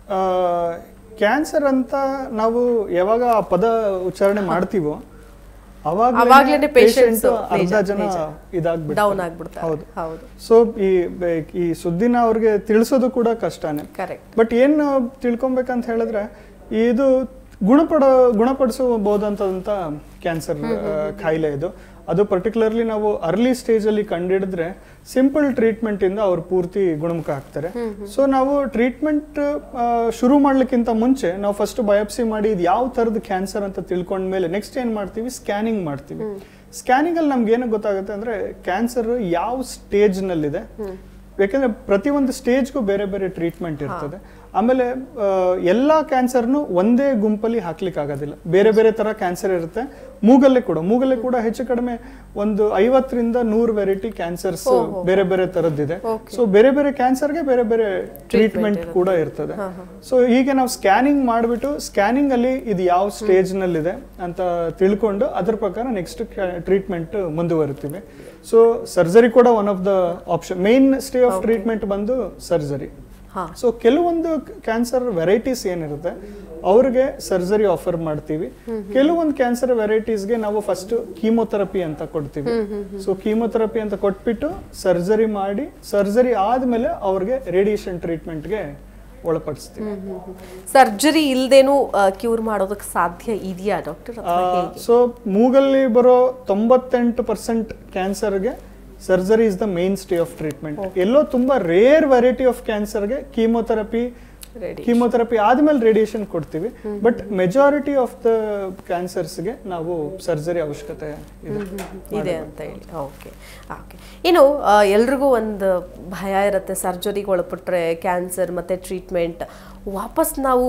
ಕ್ಯಾನ್ಸರ್ ಅಂತ ನಾವು ಯಾವಾಗ ಆ ಪದ ಉಚ್ಚಾರಣೆ ಮಾಡ್ತೀವೋ ಅವಾಗಲೇ ಪೇಷಂಟ್ ಅರ್ಧ ಜನ ಇದಾಗ್ಬಿಡ್ತಾರೆ. ಹೌದು ಹೌದು. ಸೊ ಈ ಈ ಸುದ್ದಿನ ಅವ್ರಿಗೆ ತಿಳಿಸೋದು ಕೂಡ ಕಷ್ಟನೇ. ಬಟ್ ಏನ್ ತಿಳ್ಕೊಬೇಕಂತ ಹೇಳಿದ್ರೆ ಇದು ಗುಣಪಡ ಗುಣಪಡಿಸಬಹುದಂತ ಕ್ಯಾನ್ಸರ್ ಕಾಯಿಲೆ ಇದು. ಅದು ಪರ್ಟಿಕ್ಯುಲರ್ಲಿ ನಾವು ಅರ್ಲಿ ಸ್ಟೇಜ್ ಅಲ್ಲಿ ಕಂಡಿಡಿದ್ರೆ ಸಿಂಪಲ್ ಟ್ರೀಟ್ಮೆಂಟ್ ಇಂದ ಅವ್ರು ಪೂರ್ತಿ ಗುಣಮುಖ ಆಗ್ತಾರೆ. ಸೊ ನಾವು ಟ್ರೀಟ್ಮೆಂಟ್ ಶುರು ಮಾಡ್ಲಿಕ್ಕಿಂತ ಮುಂಚೆ ನಾವು ಫಸ್ಟ್ ಬಯಾಪ್ಸಿ ಮಾಡಿ ಇದು ಯಾವ ತರದ ಕ್ಯಾನ್ಸರ್ ಅಂತ ತಿಳ್ಕೊಂಡ್ಮೇಲೆ ನೆಕ್ಸ್ಟ್ ಏನ್ ಮಾಡ್ತೀವಿ, ಸ್ಕ್ಯಾನಿಂಗ್ ಮಾಡ್ತೀವಿ. ಸ್ಕ್ಯಾನಿಂಗ್ ಅಲ್ಲಿ ನಮ್ಗೆ ಏನು ಗೊತ್ತಾಗುತ್ತೆ ಅಂದ್ರೆ ಕ್ಯಾನ್ಸರ್ ಯಾವ ಸ್ಟೇಜ್ ನಲ್ಲಿದೆ, ಯಾಕಂದ್ರೆ ಪ್ರತಿಯೊಂದು ಸ್ಟೇಜ್ಗೂ ಬೇರೆ ಬೇರೆ ಟ್ರೀಟ್ಮೆಂಟ್ ಇರ್ತದೆ. ಆಮೇಲೆ ಎಲ್ಲ ಕ್ಯಾನ್ಸರ್ನು ಒಂದೇ ಗುಂಪಲ್ಲಿ ಹಾಕ್ಲಿಕ್ಕೆ ಆಗೋದಿಲ್ಲ, ಬೇರೆ ಬೇರೆ ತರ ಕ್ಯಾನ್ಸರ್ ಇರುತ್ತೆ. ಮೂಗಲ್ಲೇ ಕೂಡ ಮೂಗಲ್ಲೇ ಕೂಡ ಹೆಚ್ಚು ಕಡಿಮೆ ಒಂದು ಐವತ್ತರಿಂದ ನೂರು ವೆರೈಟಿ ಕ್ಯಾನ್ಸರ್ಸ್ ಬೇರೆ ಬೇರೆ ತರದ್ದಿದೆ. ಸೊ ಬೇರೆ ಬೇರೆ ಕ್ಯಾನ್ಸರ್ಗೆ ಬೇರೆ ಬೇರೆ ಟ್ರೀಟ್ಮೆಂಟ್ ಕೂಡ ಇರ್ತದೆ. ಸೊ ಹೀಗೆ ನಾವು ಸ್ಕ್ಯಾನಿಂಗ್ ಮಾಡಿಬಿಟ್ಟು ಸ್ಕ್ಯಾನಿಂಗ್ ಅಲ್ಲಿ ಇದು ಯಾವ ಸ್ಟೇಜ್ ನಲ್ಲಿದೆ ಅಂತ ತಿಳ್ಕೊಂಡು ಅದ್ರ ಪ್ರಕಾರ ನೆಕ್ಸ್ಟ್ ಟ್ರೀಟ್ಮೆಂಟ್ ಮುಂದುವರಿತೀವಿ. ಸೊ ಸರ್ಜರಿ ಕೂಡ one of the option, main stay of treatment ಬಂದು ಸರ್ಜರಿ. ಸೊ ಕೆಲವೊಂದು ಕ್ಯಾನ್ಸರ್ ವೆರೈಟೀಸ್ ಏನಿರುತ್ತೆ ಅವ್ರಿಗೆ ಸರ್ಜರಿ ಆಫರ್ ಮಾಡ್ತೀವಿ. ಕೆಲವೊಂದು ಕ್ಯಾನ್ಸರ್ ವೆರೈಟೀಸ್ಗೆ ನಾವು ಫಸ್ಟ್ ಕೀಮೋಥೆರಪಿ ಅಂತ ಕೊಡ್ತೀವಿ. ಸೊ ಕೀಮೋಥೆರಪಿ ಅಂತ ಕೊಟ್ಬಿಟ್ಟು ಸರ್ಜರಿ ಮಾಡಿ ಸರ್ಜರಿ ಆದ್ಮೇಲೆ ಅವ್ರಿಗೆ ರೇಡಿಯೇಷನ್ ಟ್ರೀಟ್ಮೆಂಟ್ಗೆ ಒಳಪಡಿಸ್ತೀವಿ. ಸರ್ಜರಿ ಇಲ್ದೇನು ಕ್ಯೂರ್ ಮಾಡೋದಕ್ಕೆ ಸಾಧ್ಯ ಇದೆಯಾ ಡಾಕ್ಟರ್? ಸೊ ಮೂಗಲ್ಲಿ ಬರೋ ತೊಂಬತ್ತೆಂಟು ಪರ್ಸೆಂಟ್ ಕ್ಯಾನ್ಸರ್ಗೆ surgery is the main stay of treatment. ಎಲ್ಲೋ ತುಂಬಾ ರೇರ್ ವೆರೈಟಿ ಆಫ್ ಕ್ಯಾನ್ಸರ್ಗೆ ಕೀಮೋಥೆರಪಿ ಕೀಮೋಥೆರಪಿ ಆದ್ಮೇಲೆ ರೇಡಿಯೇಷನ್ ಕೊಡ್ತೀವಿ. ಬಟ್ ಮೆಜಾರಿಟಿ ಆಫ್ ದ ಕ್ಯಾನ್ಸರ್ಸ್ಗೆ ನಾವು ಸರ್ಜರಿ ಅವಶ್ಯಕತೆ ಇದೆ ಅಂತ ಹೇಳಿ. ಓಕೆ ಓಕೆ ಇನ್ನು ಎಲ್ರಿಗೂ ಒಂದು ಭಯ ಇರುತ್ತೆ, ಸರ್ಜರಿಗೆ ಒಳಪಟ್ಟರೆ ಕ್ಯಾನ್ಸರ್ ಮತ್ತು ಟ್ರೀಟ್ಮೆಂಟ್ ವಾಪಸ್ ನಾವು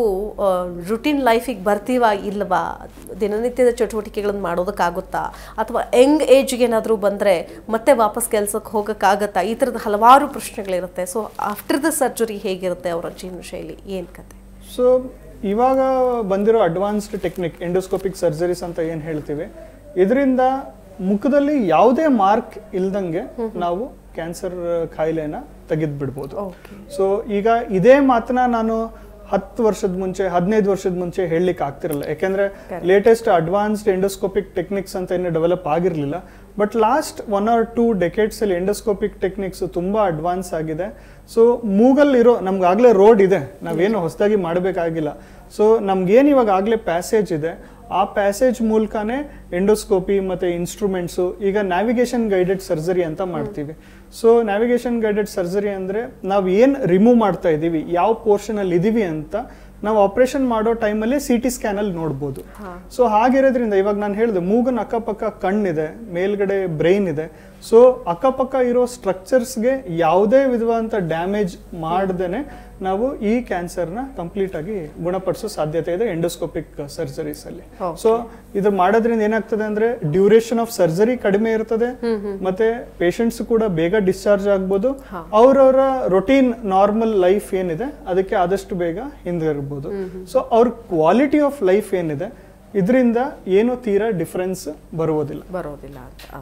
ರುಟೀನ್ ಲೈಫಿಗೆ ಬರ್ತೀವಾ ಇಲ್ವಾ, ದಿನನಿತ್ಯದ ಚಟುವಟಿಕೆಗಳನ್ನು ಮಾಡೋದಕ್ಕಾಗುತ್ತಾ, ಅಥವಾ ಯಂಗ್ ಏಜ್ಗೆ ಏನಾದರೂ ಬಂದರೆ ಮತ್ತೆ ವಾಪಸ್ ಕೆಲಸಕ್ಕೆ ಹೋಗೋಕ್ಕಾಗತ್ತಾ, ಈ ಥರದ ಹಲವಾರು ಪ್ರಶ್ನೆಗಳಿರುತ್ತೆ. ಸೊ ಆಫ್ಟರ್ ದ ಸರ್ಜರಿ ಹೇಗಿರುತ್ತೆ ಅವರ ಜೀವನ ಶೈಲಿ, ಏನು ಕತೆ? ಸೊ ಇವಾಗ ಬಂದಿರೋ ಅಡ್ವಾನ್ಸ್ಡ್ ಟೆಕ್ನಿಕ್ ಎಂಡೋಸ್ಕೋಪಿಕ್ ಸರ್ಜರೀಸ್ ಅಂತ ಏನು ಹೇಳ್ತೀವಿ, ಇದರಿಂದ ಮುಖದಲ್ಲಿ ಯಾವುದೇ ಮಾರ್ಕ್ ಇಲ್ದಂಗೆ ನಾವು ಕ್ಯಾನ್ಸರ್ ಕಾಯಿಲೆನ ತೆಗೆದು ಬಿಡ್ಬೋದು. ಸೊ ಈಗ ಇದೇ ಮಾತನ್ನ ನಾನು ಹತ್ತು ವರ್ಷದ ಮುಂಚೆ ಹದಿನೈದು ವರ್ಷದ ಮುಂಚೆ ಹೇಳಲಿಕ್ಕೆ ಆಗ್ತಿರಲ್ಲ, ಯಾಕೆಂದ್ರೆ ಲೇಟೆಸ್ಟ್ ಅಡ್ವಾನ್ಸ್ಡ್ ಎಂಡೋಸ್ಕೋಪಿಕ್ ಟೆಕ್ನಿಕ್ಸ್ ಅಂತ ಏನು ಡೆವಲಪ್ ಆಗಿರಲಿಲ್ಲ. But last one or two decades ಅಲ್ಲಿ ಎಂಡೋಸ್ಕೋಪಿಕ್ ಟೆಕ್ನಿಕ್ಸ್ ತುಂಬಾ ಅಡ್ವಾನ್ಸ್ ಆಗಿದೆ. ಸೊ ಮೂಗಲ್ಲಿರೋ ನಮ್ಗಾಗ್ಲೇ ರೋಡ್ ಇದೆ, ನಾವೇನು ಹೊಸದಾಗಿ ಮಾಡಬೇಕಾಗಿಲ್ಲ. ಸೊ ನಮ್ಗೇನು ಇವಾಗ ಆಗ್ಲೇ ಪ್ಯಾಸೇಜ್ ಇದೆ, ಆ ಪ್ಯಾಸೇಜ್ ಮೂಲಕನೇ ಎಂಡೋಸ್ಕೋಪಿ ಮತ್ತು ಇನ್ಸ್ಟ್ರೂಮೆಂಟ್ಸು, ಈಗ ನ್ಯಾವಿಗೇಷನ್ ಗೈಡೆಡ್ ಸರ್ಜರಿ ಅಂತ ಮಾಡ್ತೀವಿ. ಸೊ ನ್ಯಾವಿಗೇಷನ್ ಗೈಡೆಡ್ ಸರ್ಜರಿ ಅಂದರೆ ನಾವು ಏನು ರಿಮೂವ್ ಮಾಡ್ತಾ ಇದ್ದೀವಿ, ಯಾವ ಪೋರ್ಷನಲ್ಲಿ ಇದ್ದೀವಿ ಅಂತ ನಾವು ಆಪರೇಷನ್ ಮಾಡೋ ಟೈಮಲ್ಲಿ ಸಿ ಟಿ ಸ್ಕ್ಯಾನಲ್ಲಿ ನೋಡ್ಬೋದು. ಸೊ ಹಾಗಿರೋದ್ರಿಂದ ಇವಾಗ ನಾನು ಹೇಳಿದೆ ಮೂಗನ ಅಕ್ಕಪಕ್ಕ ಕಣ್ಣಿದೆ, ಮೇಲ್ಗಡೆ ಬ್ರೈನ್ ಇದೆ. ಸೊ ಅಕ್ಕಪಕ್ಕ ಇರೋ ಸ್ಟ್ರಕ್ಚರ್ಸ್ಗೆ ಯಾವುದೇ ವಿಧವಾದಂಥ ಡ್ಯಾಮೇಜ್ ಮಾಡ್ದೇನೆ ನಾವು ಈ ಕ್ಯಾನ್ಸರ್ನ ಕಂಪ್ಲೀಟ್ ಆಗಿ ಗುಣಪಡಿಸೋ ಸಾಧ್ಯತೆ ಇದೆ ಎಂಡೋಸ್ಕೋಪಿಕ್ ಸರ್ಜರೀಸ್ ಅಲ್ಲಿ. ಸೊ ಇದು ಮಾಡೋದ್ರಿಂದ ಏನಾಗ್ತದೆ ಅಂದ್ರೆ ಡ್ಯೂರೇಷನ್ ಆಫ್ ಸರ್ಜರಿ ಕಡಿಮೆ ಇರ್ತದೆ, ಮತ್ತೆ ಪೇಷಂಟ್ಸ್ ಕೂಡ ಬೇಗ ಡಿಸ್ಚಾರ್ಜ್ ಆಗ್ಬೋದು, ಅವ್ರವರ ರೊಟೀನ್ ನಾರ್ಮಲ್ ಲೈಫ್ ಏನಿದೆ ಅದಕ್ಕೆ ಆದಷ್ಟು ಬೇಗ ಹಿಂದಿರ್ಬೋದು. ಸೊ ಅವ್ರ ಕ್ವಾಲಿಟಿ ಆಫ್ ಲೈಫ್ ಏನಿದೆ ಇದರಿಂದ ಏನು ತೀರಾ ಡಿಫರೆನ್ಸ್ ಬರುವುದಿಲ್ಲ ಬರೋದಿಲ್ಲ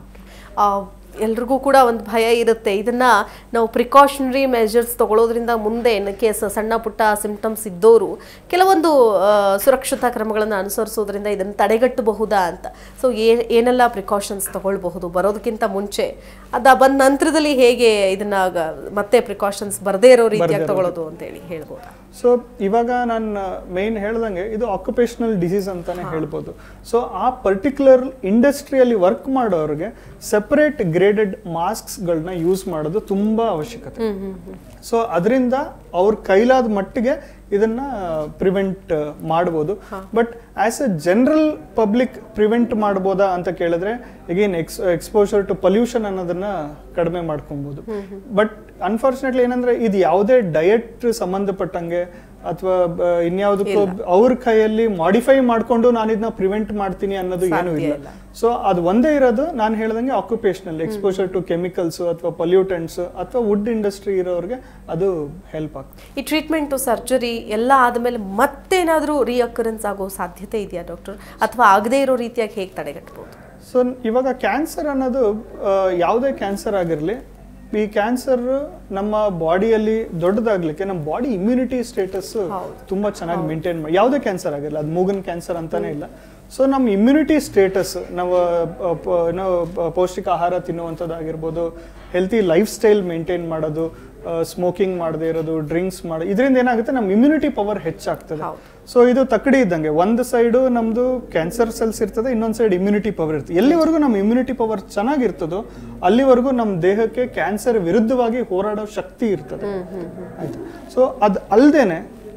ಅಂತ. ಎಲ್ರಿಗೂ ಕೂಡ ಒಂದು ಭಯ ಇರುತ್ತೆ, ಇದನ್ನ ನಾವು ಪ್ರಿಕಾಷನರಿ ಮೆಜರ್ಸ್ ತಗೊಳ್ಳೋದ್ರಿಂದ ಮುಂದೆ ಕೇಸ್ ಸಣ್ಣ ಪುಟ್ಟ ಸಿಂಪ್ಟಮ್ಸ್ ಇದ್ದವರು ಕೆಲವೊಂದು ಸುರಕ್ಷತಾ ಕ್ರಮಗಳನ್ನು ಅನುಸರಿಸೋದ್ರಿಂದ ಇದನ್ನು ತಡೆಗಟ್ಟಬಹುದಾ ಅಂತ. ಸೊ ಏನೆಲ್ಲ ಪ್ರಿಕಾಷನ್ಸ್ ತಗೊಳ್ಬಹುದು ಬರೋದಕ್ಕಿಂತ ಮುಂಚೆ, ಅದ ಬಂದ ನಂತರದಲ್ಲಿ ಹೇಗೆ ಇದನ್ನ ಮತ್ತೆ ಪ್ರಿಕಾಷನ್ಸ್ ಬರದೇ ಇರೋ ರೀತಿಯಾಗಿ ತಗೊಳ್ಳೋದು ಅಂತ ಹೇಳಿ ಹೇಳ್ಬೋದಾ? ಸೊ ಇವಾಗ ನಾನು ಮೇನ್ ಹೇಳ್ದಂಗೆ ಇದು ಆಕ್ಯುಪೇಷನಲ್ ಡಿಸೀಸ್ ಅಂತಾನೆ ಹೇಳ್ಬೋದು. ಸೊ ಆ ಪರ್ಟಿಕ್ಯುಲರ್ ಇಂಡಸ್ಟ್ರಿಯಲ್ಲಿ ವರ್ಕ್ ಮಾಡೋರಿಗೆ ಸೆಪರೇಟ್ ಗ್ರೇಡೆಡ್ ಮಾಸ್ಕ್ಸ್ಗಳನ್ನ ಯೂಸ್ ಮಾಡೋದು ತುಂಬಾ ಅವಶ್ಯಕತೆ. ಸೊ ಅದರಿಂದ ಅವ್ರ ಕೈಲಾದ ಮಟ್ಟಿಗೆ ಇದನ್ನ ಪ್ರಿವೆಂಟ್ ಮಾಡ್ಬೋದು. But as a general public prevent ಮಾಡ್ಬೋದಾ ಅಂತ ಕೇಳಿದ್ರೆ again ex exposure to pollution ಅನ್ನೋದನ್ನ ಕಡಿಮೆ ಮಾಡ್ಕೊಬಹುದು. ಬಟ್ ಅನ್ಫಾರ್ಚುನೇಟ್ಲಿ ಏನಂದ್ರೆ ಇದು ಯಾವುದೇ ಡಯಟ್ ಸಂಬಂಧಪಟ್ಟಂಗೆ ಅಥವಾ ಇನ್ಯಾವುದಕ್ಕೂ ಅವ್ರ ಕೈಯಲ್ಲಿ ಮಾಡಿಫೈ ಮಾಡ್ಕೊಂಡು ನಾನು ಇದನ್ನ ಪ್ರಿವೆಂಟ್ ಮಾಡ್ತೀನಿ ಅನ್ನೋದು ಏನೂ ಇಲ್ಲ. ಸೊ ಅದು ಒಂದೇ ಇರೋದು ನಾನು ಹೇಳ್ದಂಗೆ ಆಕ್ಯುಪೇಷನಲ್ ಎಕ್ಸ್ಪೋಜರ್ ಟು ಕೆಮಿಕಲ್ಸ್ ಅಥವಾ ಪೊಲ್ಯೂಟೆಂಟ್ಸ್ ಅಥವಾ ವುಡ್ ಇಂಡಸ್ಟ್ರಿ ಇರೋರಿಗೆ ಅದು ಹೆಲ್ಪ್ ಆಗ್ತದೆ. ಈ ಟ್ರೀಟ್ಮೆಂಟ್ ಸರ್ಜರಿ ಎಲ್ಲ ಆದಮೇಲೆ ಮತ್ತೇನಾದರೂ ರಿಅಕರೆನ್ಸ್ ಆಗೋ ಸಾಧ್ಯತೆ ಇದೆಯಾ ಡಾಕ್ಟರ್, ಅಥವಾ ಆಗದೇ ಇರೋ ರೀತಿಯಾಗಿ ಹೇಗೆ ತಡೆಗಟ್ಟಬಹುದು? ಸೊ ಇವಾಗ ಕ್ಯಾನ್ಸರ್ ಅನ್ನೋದು ಯಾವುದೇ ಕ್ಯಾನ್ಸರ್ ಆಗಿರಲಿ, ಈ ಕ್ಯಾನ್ಸರ್ ನಮ್ಮ ಬಾಡಿಯಲ್ಲಿ ದೊಡ್ಡದಾಗ್ಲಿಕ್ಕೆ ನಮ್ಮ ಬಾಡಿ ಇಮ್ಯುನಿಟಿ ಸ್ಟೇಟಸ್ ತುಂಬಾ ಚೆನ್ನಾಗಿ ಮೇಂಟೈನ್ ಮಾಡಿ, ಯಾವುದೇ ಕ್ಯಾನ್ಸರ್ ಆಗಿರಲ್ಲ, ಅದು ಮೂಗನ್ ಕ್ಯಾನ್ಸರ್ ಅಂತಾನೆ ಇಲ್ಲ. ಸೊ ನಮ್ಮ ಇಮ್ಯುನಿಟಿ ಸ್ಟೇಟಸ್, ನಾವು ನಾವು ಪೌಷ್ಟಿಕ ಆಹಾರ ತಿನ್ನುವಂಥದ್ದಾಗಿರ್ಬೋದು, ಹೆಲ್ತಿ ಲೈಫ್ ಸ್ಟೈಲ್ ಮೇಂಟೈನ್ ಮಾಡೋದು, ಸ್ಮೋಕಿಂಗ್ ಮಾಡದೇ ಇರೋದು, ಡ್ರಿಂಕ್ಸ್ ಮಾಡೋದು, ಇದರಿಂದ ಏನಾಗುತ್ತೆ ನಮ್ಮ ಇಮ್ಯುನಿಟಿ ಪವರ್ ಹೆಚ್ಚಾಗ್ತದೆ. ಸೊ ಇದು ತಕ್ಕಡಿ ಇದ್ದಂಗೆ, ಒಂದು ಸೈಡು ನಮ್ದು ಕ್ಯಾನ್ಸರ್ ಸೆಲ್ಸ್ ಇರ್ತದೆ, ಇನ್ನೊಂದು ಸೈಡ್ ಇಮ್ಯುನಿಟಿ ಪವರ್ ಇರ್ತದೆ. ಎಲ್ಲಿವರೆಗೂ ನಮ್ಮ ಇಮ್ಯುನಿಟಿ ಪವರ್ ಚೆನ್ನಾಗಿರ್ತದೋ ಅಲ್ಲಿವರೆಗೂ ನಮ್ಮ ದೇಹಕ್ಕೆ ಕ್ಯಾನ್ಸರ್ ವಿರುದ್ಧವಾಗಿ ಹೋರಾಡೋ ಶಕ್ತಿ ಇರ್ತದೆ. ಆಯ್ತು. ಸೊ ಅದು ಅಲ್ಲದೇನೆ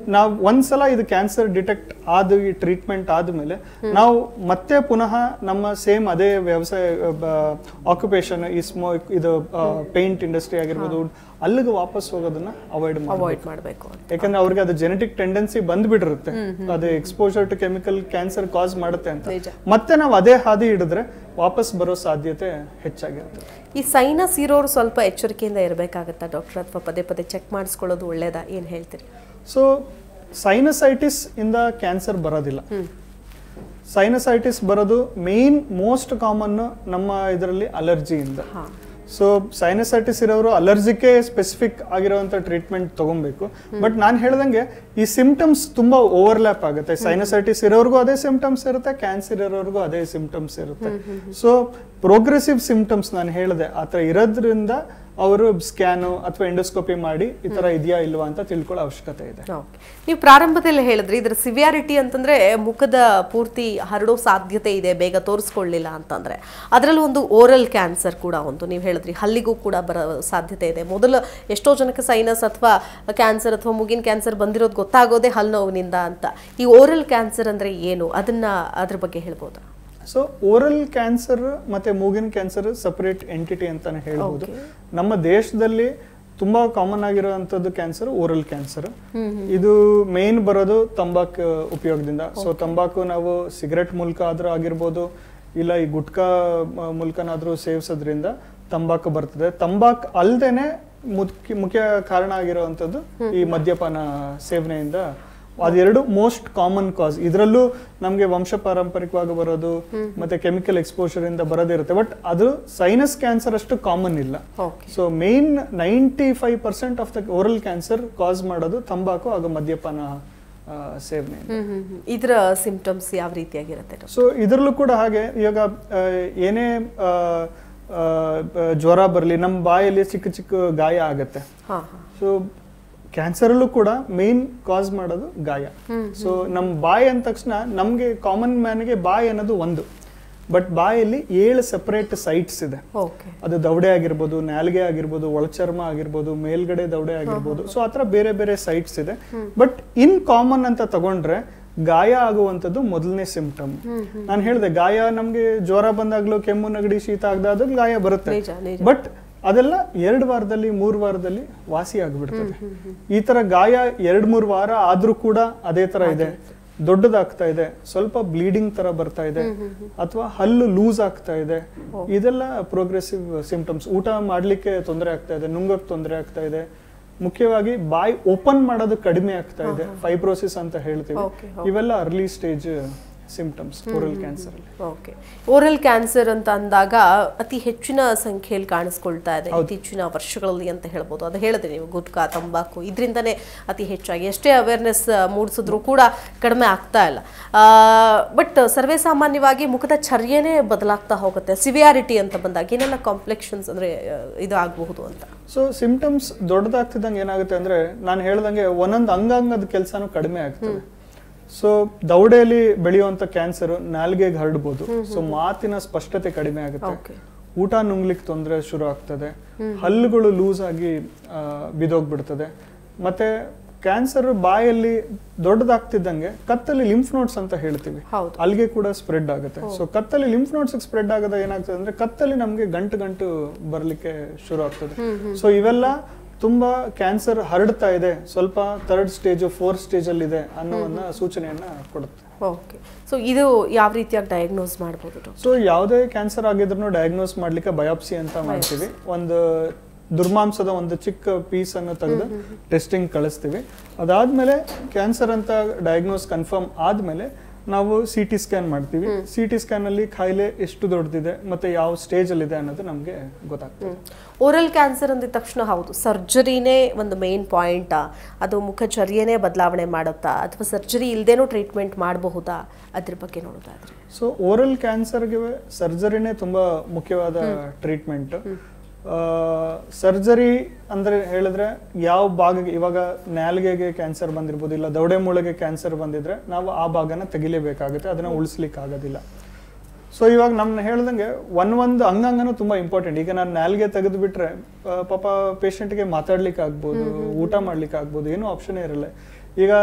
ನಾವು ಒಂದ್ಸಲ ಇದು ಕ್ಯಾನ್ಸರ್ ಡಿಟೆಕ್ಟ್ ಆದ ಈ ಟ್ರೀಟ್ಮೆಂಟ್ ಆದ್ಮೇಲೆ ನಾವು ಮತ್ತೆ ಪುನಃ ನಮ್ಮ ಸೇಮ್ ಅದೇ ವ್ಯವಸಾಯ ಆಕ್ಯುಪೇಷನ್ ಈ ಸ್ಮೋ ಇದು ಪೇಂಟ್ ಇಂಡಸ್ಟ್ರಿ ಆಗಿರ್ಬೋದು ಅಲ್ಲಿಗೆ ವಾಪಸ್ ಹೋಗೋದನ್ನ ಅವಾಯ್ಡ್ ಅವಾಯ್ಡ್ ಮಾಡಬೇಕು. ಯಾಕಂದ್ರೆ ಅವ್ರಿಗೆ ಅದು ಜೆನೆಟಿಕ್ ಟೆಂಡೆನ್ಸಿ ಬಂದ್ಬಿಟ್ಟಿರುತ್ತೆ, ಅದು exposure to chemical cancer cause ಮಾಡುತ್ತೆ ಅಂತ. ಮತ್ತೆ ನಾವು ಅದೇ ಹಾದಿ ಹಿಡಿದ್ರೆ ವಾಪಸ್ ಬರೋ ಸಾಧ್ಯತೆ ಹೆಚ್ಚಾಗಿರುತ್ತೆ. ಈ ಸೈನಸ್ ಇರೋರು ಸ್ವಲ್ಪ ಎಚ್ಚರಿಕೆಯಿಂದ ಇರಬೇಕಾಗತ್ತಾ ಡಾಕ್ಟರ್, ಅಥವಾ ಪದೇ ಪದೇ ಚೆಕ್ ಮಾಡಿಸ್ಕೊಳ್ಳೋದು ಒಳ್ಳೇದಾ, ಏನ್ ಹೇಳ್ತೀರಿ? ಸೊ ಸೈನಸೈಟಿಸ್ ಇಂದ ಕ್ಯಾನ್ಸರ್ ಬರೋದಿಲ್ಲ. ಸೈನಸೈಟಿಸ್ ಬರೋದು ಮೇನ್ ಮೋಸ್ಟ್ ಕಾಮನ್ ನಮ್ಮ ಇದರಲ್ಲಿ ಅಲರ್ಜಿಯಿಂದ. ಸೊ ಸೈನಸೈಟಿಸ್ ಇರೋರು ಅಲರ್ಜಿಗೆ ಸ್ಪೆಸಿಫಿಕ್ ಆಗಿರುವಂತ ಟ್ರೀಟ್ಮೆಂಟ್ ತಗೊಬೇಕು. ಬಟ್ ನಾನು ಹೇಳ್ದಂಗೆ ಈ ಸಿಂಪ್ಟಮ್ಸ್ ತುಂಬಾ ಓವರ್ಲ್ಯಾಪ್ ಆಗುತ್ತೆ. ಸೈನಸೈಟಿಸ್ ಇರೋರ್ಗೂ ಅದೇ ಸಿಂಪ್ಟಮ್ಸ್ ಇರುತ್ತೆ, ಕ್ಯಾನ್ಸರ್ ಇರೋರ್ಗೂ ಅದೇ ಸಿಂಪ್ಟಮ್ಸ್ ಇರುತ್ತೆ. ಸೊ ಪ್ರೋಗ್ರೆಸಿವ್ ಸಿಂಪ್ಟಮ್ಸ್ ನಾನು ಹೇಳಿದೆ ಆತರ ಇರೋದ್ರಿಂದ ಅವರು ಸ್ಕ್ಯಾನು ಅಥವಾ ಎಂಡೋಸ್ಕೋಪಿ ಮಾಡಿ ಈ ತರ ಇದೆಯಾ ಇಲ್ವಾ ಅಂತ ತಿಳ್ಕೊಳ್ಳೋ ಅವಶ್ಯಕತೆ ಇದೆ. ನೀವು ಪ್ರಾರಂಭದಲ್ಲಿ ಹೇಳಿದ್ರಿ ಇದರ ಸಿವಿಯಾರಿಟಿ ಅಂತಂದ್ರೆ ಮುಖದ ಪೂರ್ತಿ ಹರಡೋ ಸಾಧ್ಯತೆ ಇದೆ ಬೇಗ ತೋರಿಸ್ಕೊಳ್ಳಿಲ್ಲ ಅಂತಂದ್ರೆ. ಅದರಲ್ಲೂ ಒಂದು ಓರಲ್ ಕ್ಯಾನ್ಸರ್ ಕೂಡ ಒಂದು ನೀವು ಹೇಳಿದ್ರಿ ಹಲ್ಲಿಗೂ ಕೂಡ ಬರೋ ಸಾಧ್ಯತೆ ಇದೆ. ಮೊದಲು ಎಷ್ಟೋ ಜನಕ್ಕೆ ಸೈನಸ್ ಅಥವಾ ಕ್ಯಾನ್ಸರ್ ಅಥವಾ ಮೂಗಿನ ಕ್ಯಾನ್ಸರ್ ಬಂದಿರೋದು ಗೊತ್ತಾಗೋದೇ ಹಲ್ಲು ನೋವಿನಿಂದ ಅಂತ. ಈ ಓರಲ್ ಕ್ಯಾನ್ಸರ್ ಅಂದ್ರೆ ಏನು, ಅದನ್ನ ಅದ್ರ ಬಗ್ಗೆ ಹೇಳ್ಬೋದಾ? ಸೊ ಓರಲ್ ಕ್ಯಾನ್ಸರ್ ಮತ್ತೆ ಮೂಗಿನ ಕ್ಯಾನ್ಸರ್ ಸಪರೇಟ್ ಎಂಟಿಟಿ ಅಂತಾನೆ ಹೇಳ್ಬೋದು. ನಮ್ಮ ದೇಶದಲ್ಲಿ ತುಂಬಾ ಕಾಮನ್ ಆಗಿರುವಂತದ್ದು ಕ್ಯಾನ್ಸರ್ ಓರಲ್ ಕ್ಯಾನ್ಸರ್. ಇದು ಮೇನ್ ಬರೋದು ತಂಬಾಕು ಉಪಯೋಗದಿಂದ. ಸೊ ತಂಬಾಕು ನಾವು ಸಿಗರೆಟ್ ಮೂಲಕ ಆದ್ರೂ ಆಗಿರ್ಬೋದು, ಇಲ್ಲ ಈ ಗುಟ್ಕಾ ಮೂಲಕನಾದ್ರೂ ಸೇವಿಸೋದ್ರಿಂದ ತಂಬಾಕು ಬರ್ತದೆ. ತಂಬಾಕು ಅಲ್ದೇನೆ ಮುಖ್ಯ ಮುಖ್ಯ ಕಾರಣ ಆಗಿರುವಂತದ್ದು ಈ ಮದ್ಯಪಾನ ಸೇವನೆಯಿಂದ. ಅದೆರಡು ಮೋಸ್ಟ್ ಕಾಮನ್ ಕಾಸ್. ಇದರಲ್ಲೂ ನಮ್ಗೆ ವಂಶ ಪಾರಂಪರಿಕವಾಗಿ ಬರೋದು ಮತ್ತೆ ಕೆಮಿಕಲ್ ಎಕ್ಸ್ಪೋಜರ್ ಇಂದ ಬರೋದಿರುತ್ತೆ. ಬಟ್ ಅದು ಸೈನಸ್ ಕ್ಯಾನ್ಸರ್ ಅಷ್ಟು ಕಾಮನ್ ಇಲ್ಲ. So main ninety five percent of the oral cancer cause ಮಾಡೋದು ತಂಬಾಕು ಹಾಗೂ ಮದ್ಯಪಾನ ಸೇವನೆ. ಇದರ ಸಿಂಪ್ಟಮ್ಸ್ ಯಾವ ರೀತಿಯಾಗಿರುತ್ತೆ? ಸೊ ಇದರಲ್ಲೂ ಕೂಡ ಹಾಗೆ, ಇವಾಗ ಏನೇ ಜ್ವರ ಬರಲಿ ನಮ್ಮ ಬಾಯಲ್ಲಿ ಚಿಕ್ಕ ಚಿಕ್ಕ ಗಾಯ ಆಗತ್ತೆ. ಸೊ ಕ್ಯಾನ್ಸರ್ ಅಲ್ಲೂ ಕೂಡ ಮೇನ್ ಕಾಸ್ ಮಾಡೋದು ಗಾಯ. ಸೊ ನಮ್ ಬಾಯಿ ಅಂದ ತಕ್ಷಣ ನಮ್ಗೆ ಕಾಮನ್ ಮ್ಯಾನ್ಗೆ ಬಾಯಿ ಅನ್ನೋದು ಒಂದು, ಬಟ್ ಬಾಯಲ್ಲಿ ಏಳು ಸೆಪರೇಟ್ ಸೈಟ್ಸ್ ಇದೆ. ಅದು ದವಡೆ ಆಗಿರ್ಬೋದು, ನಾಲ್ಗೆ ಆಗಿರ್ಬೋದು, ಒಳಚರ್ಮ ಆಗಿರ್ಬೋದು, ಮೇಲ್ಗಡೆ ದವಡೆ ಆಗಿರ್ಬೋದು. ಸೊ ಆತರ ಬೇರೆ ಬೇರೆ ಸೈಟ್ಸ್ ಇದೆ. ಬಟ್ ಇನ್ ಕಾಮನ್ ಅಂತ ತಗೊಂಡ್ರೆ ಗಾಯ ಆಗುವಂತದ್ದು ಮೊದಲನೇ ಸಿಂಪ್ಟಮ್. ನಾನು ಹೇಳಿದೆ ಗಾಯ ನಮ್ಗೆ ಜ್ವರ ಬಂದಾಗ್ಲೂ, ಕೆಮ್ಮು ನೆಗಡಿ ಶೀತ ಆಗದಾದ್ರೂ ಗಾಯ ಬರುತ್ತೆ. ಬಟ್ ಅದೆಲ್ಲ ಎರಡು ವಾರದಲ್ಲಿ ಮೂರು ವಾರದಲ್ಲಿ ವಾಸಿ ಆಗ್ಬಿಡ್ತದೆ. ಈ ತರ ಗಾಯ ಎರಡ್ ಮೂರು ವಾರ ಆದ್ರೂ ಕೂಡ ಅದೇ ತರ ಇದೆ, ದೊಡ್ಡದಾಗ್ತಾ ಇದೆ, ಸ್ವಲ್ಪ ಬ್ಲೀಡಿಂಗ್ ತರ ಬರ್ತಾ ಇದೆ, ಅಥವಾ ಹಲ್ಲು ಲೂಸ್ ಆಗ್ತಾ ಇದೆ. ಇದೆಲ್ಲ ಪ್ರೋಗ್ರೆಸಿವ್ ಸಿಂಪ್ಟಮ್ಸ್. ಊಟ ಮಾಡ್ಲಿಕ್ಕೆ ತೊಂದರೆ ಆಗ್ತಾ ಇದೆ, ನುಂಗಕ್ ತೊಂದರೆ ಆಗ್ತಾ ಇದೆ, ಮುಖ್ಯವಾಗಿ ಬಾಯಿ ಓಪನ್ ಮಾಡೋದು ಕಡಿಮೆ ಆಗ್ತಾ ಇದೆ, ಫೈಬ್ರೋಸಿಸ್ ಅಂತ ಹೇಳ್ತೀವಿ. ಇವೆಲ್ಲ early stage symptoms oral cancer ಅಲ್ಲಿ. ಓಕೆ, ಓರಲ್ ಕ್ಯಾನ್ಸರ್ ಅಂತ ಅಂದಾಗ ಅತಿ ಹೆಚ್ಚಿನ ಸಂಖ್ಯೆಯಲ್ಲಿ ಕಾಣಿಸ್ಕೊಳ್ತಾ ಇದೆ ಇತ್ತೀಚಿನ ವರ್ಷಗಳಲ್ಲಿ ಅಂತ ಹೇಳ್ಬೋದು. ಅದು ಹೇಳಿದ್ರೆ ನೀವು ಗುಟ್ಕಾ, ತಂಬಾಕು ಇದರಿಂದನೇ ಅತಿ ಹೆಚ್ಚಾಗಿ ಎಷ್ಟೇ ಅವೇರ್ನೆಸ್ ಮೂಡಿಸಿದ್ರು ಕೂಡ ಕಡಿಮೆ ಆಗ್ತಾ ಇಲ್ಲ. ಬಟ್ ಸರ್ವೇ ಸಾಮಾನ್ಯವಾಗಿ ಮುಖದ ಚರ್ಯೆನೇ ಬದಲಾಗ್ತಾ ಹೋಗುತ್ತೆ. ಸಿವಿಯಾರಿಟಿ ಅಂತ ಬಂದಾಗ ಏನೆಲ್ಲ ಕಾಂಪ್ಲೆಕ್ಷನ್ಸ್ ಅಂದ್ರೆ ಇದು ಆಗಬಹುದು ಅಂತ. ಸೊ ಸಿಂಪ್ಟಮ್ಸ್ ದೊಡ್ಡದಾಗ್ತಿದ್ದಂಗೆ ಏನಾಗುತ್ತೆ ಅಂದ್ರೆ ನಾನು ಹೇಳ್ದಂಗೆ ಒಂದೊಂದು ಅಂಗಾಂಗದ ಕೆಲಸನೂ ಕಡಿಮೆ ಆಗ್ತದೆ. ಸೊ ದವಡೆಯಲ್ಲಿ ಬೆಳೆಯುವಂತ ಕ್ಯಾನ್ಸರ್ ನಾಲ್ಗೆಗೆ ಹರಡ್ಬೋದು. ಸೊ ಮಾತಿನ ಸ್ಪಷ್ಟತೆ ಕಡಿಮೆ ಆಗುತ್ತೆ, ಊಟ ನುಂಗ್ಲಿಕ್ಕೆ ತೊಂದರೆ ಶುರು ಆಗ್ತದೆ, ಹಲ್ಲುಗಳು ಲೂಸ್ ಆಗಿ ಬಿದೋಗ್ಬಿಡ್ತದೆ. ಮತ್ತೆ ಕ್ಯಾನ್ಸರ್ ಬಾಯಲ್ಲಿ ದೊಡ್ಡದಾಗ್ತಿದ್ದಂಗೆ ಕತ್ತಲ್ಲಿ ಲಿಂಫ್ ನೋಟ್ಸ್ ಅಂತ ಹೇಳ್ತೀವಿ, ಅಲ್ಲಿಗೆ ಕೂಡ ಸ್ಪ್ರೆಡ್ ಆಗುತ್ತೆ. ಸೊ ಕತ್ತಲ್ಲಿ ಲಿಂಫ್ ನೋಟ್ಸ್ ಸ್ಪ್ರೆಡ್ ಆಗದ ಏನಾಗ್ತದೆ ಅಂದ್ರೆ ಕತ್ತಲ್ಲಿ ನಮ್ಗೆ ಗಂಟು ಗಂಟು ಬರ್ಲಿಕ್ಕೆ ಶುರು ಆಗ್ತದೆ. ಸೊ ಇವೆಲ್ಲ ತುಂಬಾ ಕ್ಯಾನ್ಸರ್ ಹರಡ್ತಾ ಇದೆ, ಸ್ವಲ್ಪ ಥರ್ಡ್ ಸ್ಟೇಜ್ ಫೋರ್ತ್ ಸ್ಟೇಜ್ ಅಲ್ಲಿ ಇದೆ ಅನ್ನೋವನ್ನ ಸೂಚನೆಯನ್ನ ಕೊಡುತ್ತೆ. ಓಕೆ, ಸೊ ಇದು ಯಾವ ರೀತಿಯಾಗಿ ಡಯಾಗ್ನೋಸ್ ಮಾಡಬಹುದು? ಸೊ ಯಾವುದೇ ಕ್ಯಾನ್ಸರ್ ಆಗಿದ್ರು ಡಯಾಗ್ನೋಸ್ ಮಾಡ್ಲಿಕ್ಕೆ ಬಯಾಪ್ಸಿ ಅಂತ ಮಾಡ್ತೀವಿ. ಒಂದು ದುರ್ಮಾಂಸದ ಒಂದು ಚಿಕ್ಕ ಪೀಸ್ ಅನ್ನು ತೆಗೆದು ಟೆಸ್ಟಿಂಗ್ ಕಳಿಸ್ತೀವಿ. ಅದಾದ್ಮೇಲೆ ಕ್ಯಾನ್ಸರ್ ಅಂತ ಡಯಾಗ್ನೋಸ್ ಕನ್ಫರ್ಮ್ ಆದ್ಮೇಲೆ ನಾವು ಸಿ ಟಿ ಸ್ಕ್ಯಾನ್ ಮಾಡ್ತೀವಿ. ಸಿ ಟಿ ಸ್ಕ್ಯಾನ್ ಅಲ್ಲಿ ಕಾಯಿಲೆ ಎಷ್ಟು ದೊಡ್ಡದಿದೆ ಮತ್ತೆ ಯಾವ ಸ್ಟೇಜ್ ಅಲ್ಲಿ ಇದೆ ಅನ್ನೋದು ನಮ್ಗೆ ಗೊತ್ತಾಗ್ತದೆ. ಓರಲ್ ಕ್ಯಾನ್ಸರ್ ಅಂದ ತಕ್ಷಣ ಹೌದು, ಸರ್ಜರಿನೇ ಒಂದು ಮೇನ್ ಪಾಯಿಂಟ್. ಅದು ಮುಖಚರ್ಯೆನೇ ಬದಲಾವಣೆ ಮಾಡುತ್ತಾ ಅಥವಾ ಸರ್ಜರಿ ಇಲ್ದೇನೂ ಟ್ರೀಟ್ಮೆಂಟ್ ಮಾಡಬಹುದಾ, ಅದ್ರ ಬಗ್ಗೆ ನೋಡೋದಾದ್ರೆ? ಸೊ ಓರಲ್ ಕ್ಯಾನ್ಸರ್ಗೆ ಸರ್ಜರಿನೇ ತುಂಬಾ ಮುಖ್ಯವಾದ ಟ್ರೀಟ್ಮೆಂಟ್. ಸರ್ಜರಿ ಅಂದ್ರೆ ಹೇಳಿದ್ರೆ ಯಾವ ಭಾಗಕ್ಕೆ, ಇವಾಗ ನಾಲ್ಗೆಗೆ ಕ್ಯಾನ್ಸರ್ ಬಂದಿರ್ಬೋದು, ಇಲ್ಲ ದವಡೆ ಮೂಳೆಗೆ ಕ್ಯಾನ್ಸರ್ ಬಂದಿದ್ರೆ ನಾವು ಆ ಭಾಗನ ತೆಗಿಲೇಬೇಕಾಗುತ್ತೆ, ಅದನ್ನ ಉಳಿಸ್ಲಿಕ್ಕೆ ಆಗೋದಿಲ್ಲ. ಸೊ ಇವಾಗ ನಮ್ನ ಹೇಳ್ದಂಗೆ ಒಂದ್ ಒಂದು ಅಂಗಾಂಗನೂ ತುಂಬಾ ಇಂಪಾರ್ಟೆಂಟ್. ಈಗ ನಾನು ನಾಲ್ಗೆ ತೆಗೆದು ಬಿಟ್ರೆ ಪಾಪ ಪೇಷಂಟ್ಗೆ ಮಾತಾಡ್ಲಿಕ್ಕೆ ಆಗ್ಬೋದು, ಊಟ ಮಾಡ್ಲಿಕ್ಕೆ ಆಗ್ಬೋದು, ಏನೂ ಆಪ್ಷನ್ ಇರಲ್ಲ. ಈಗ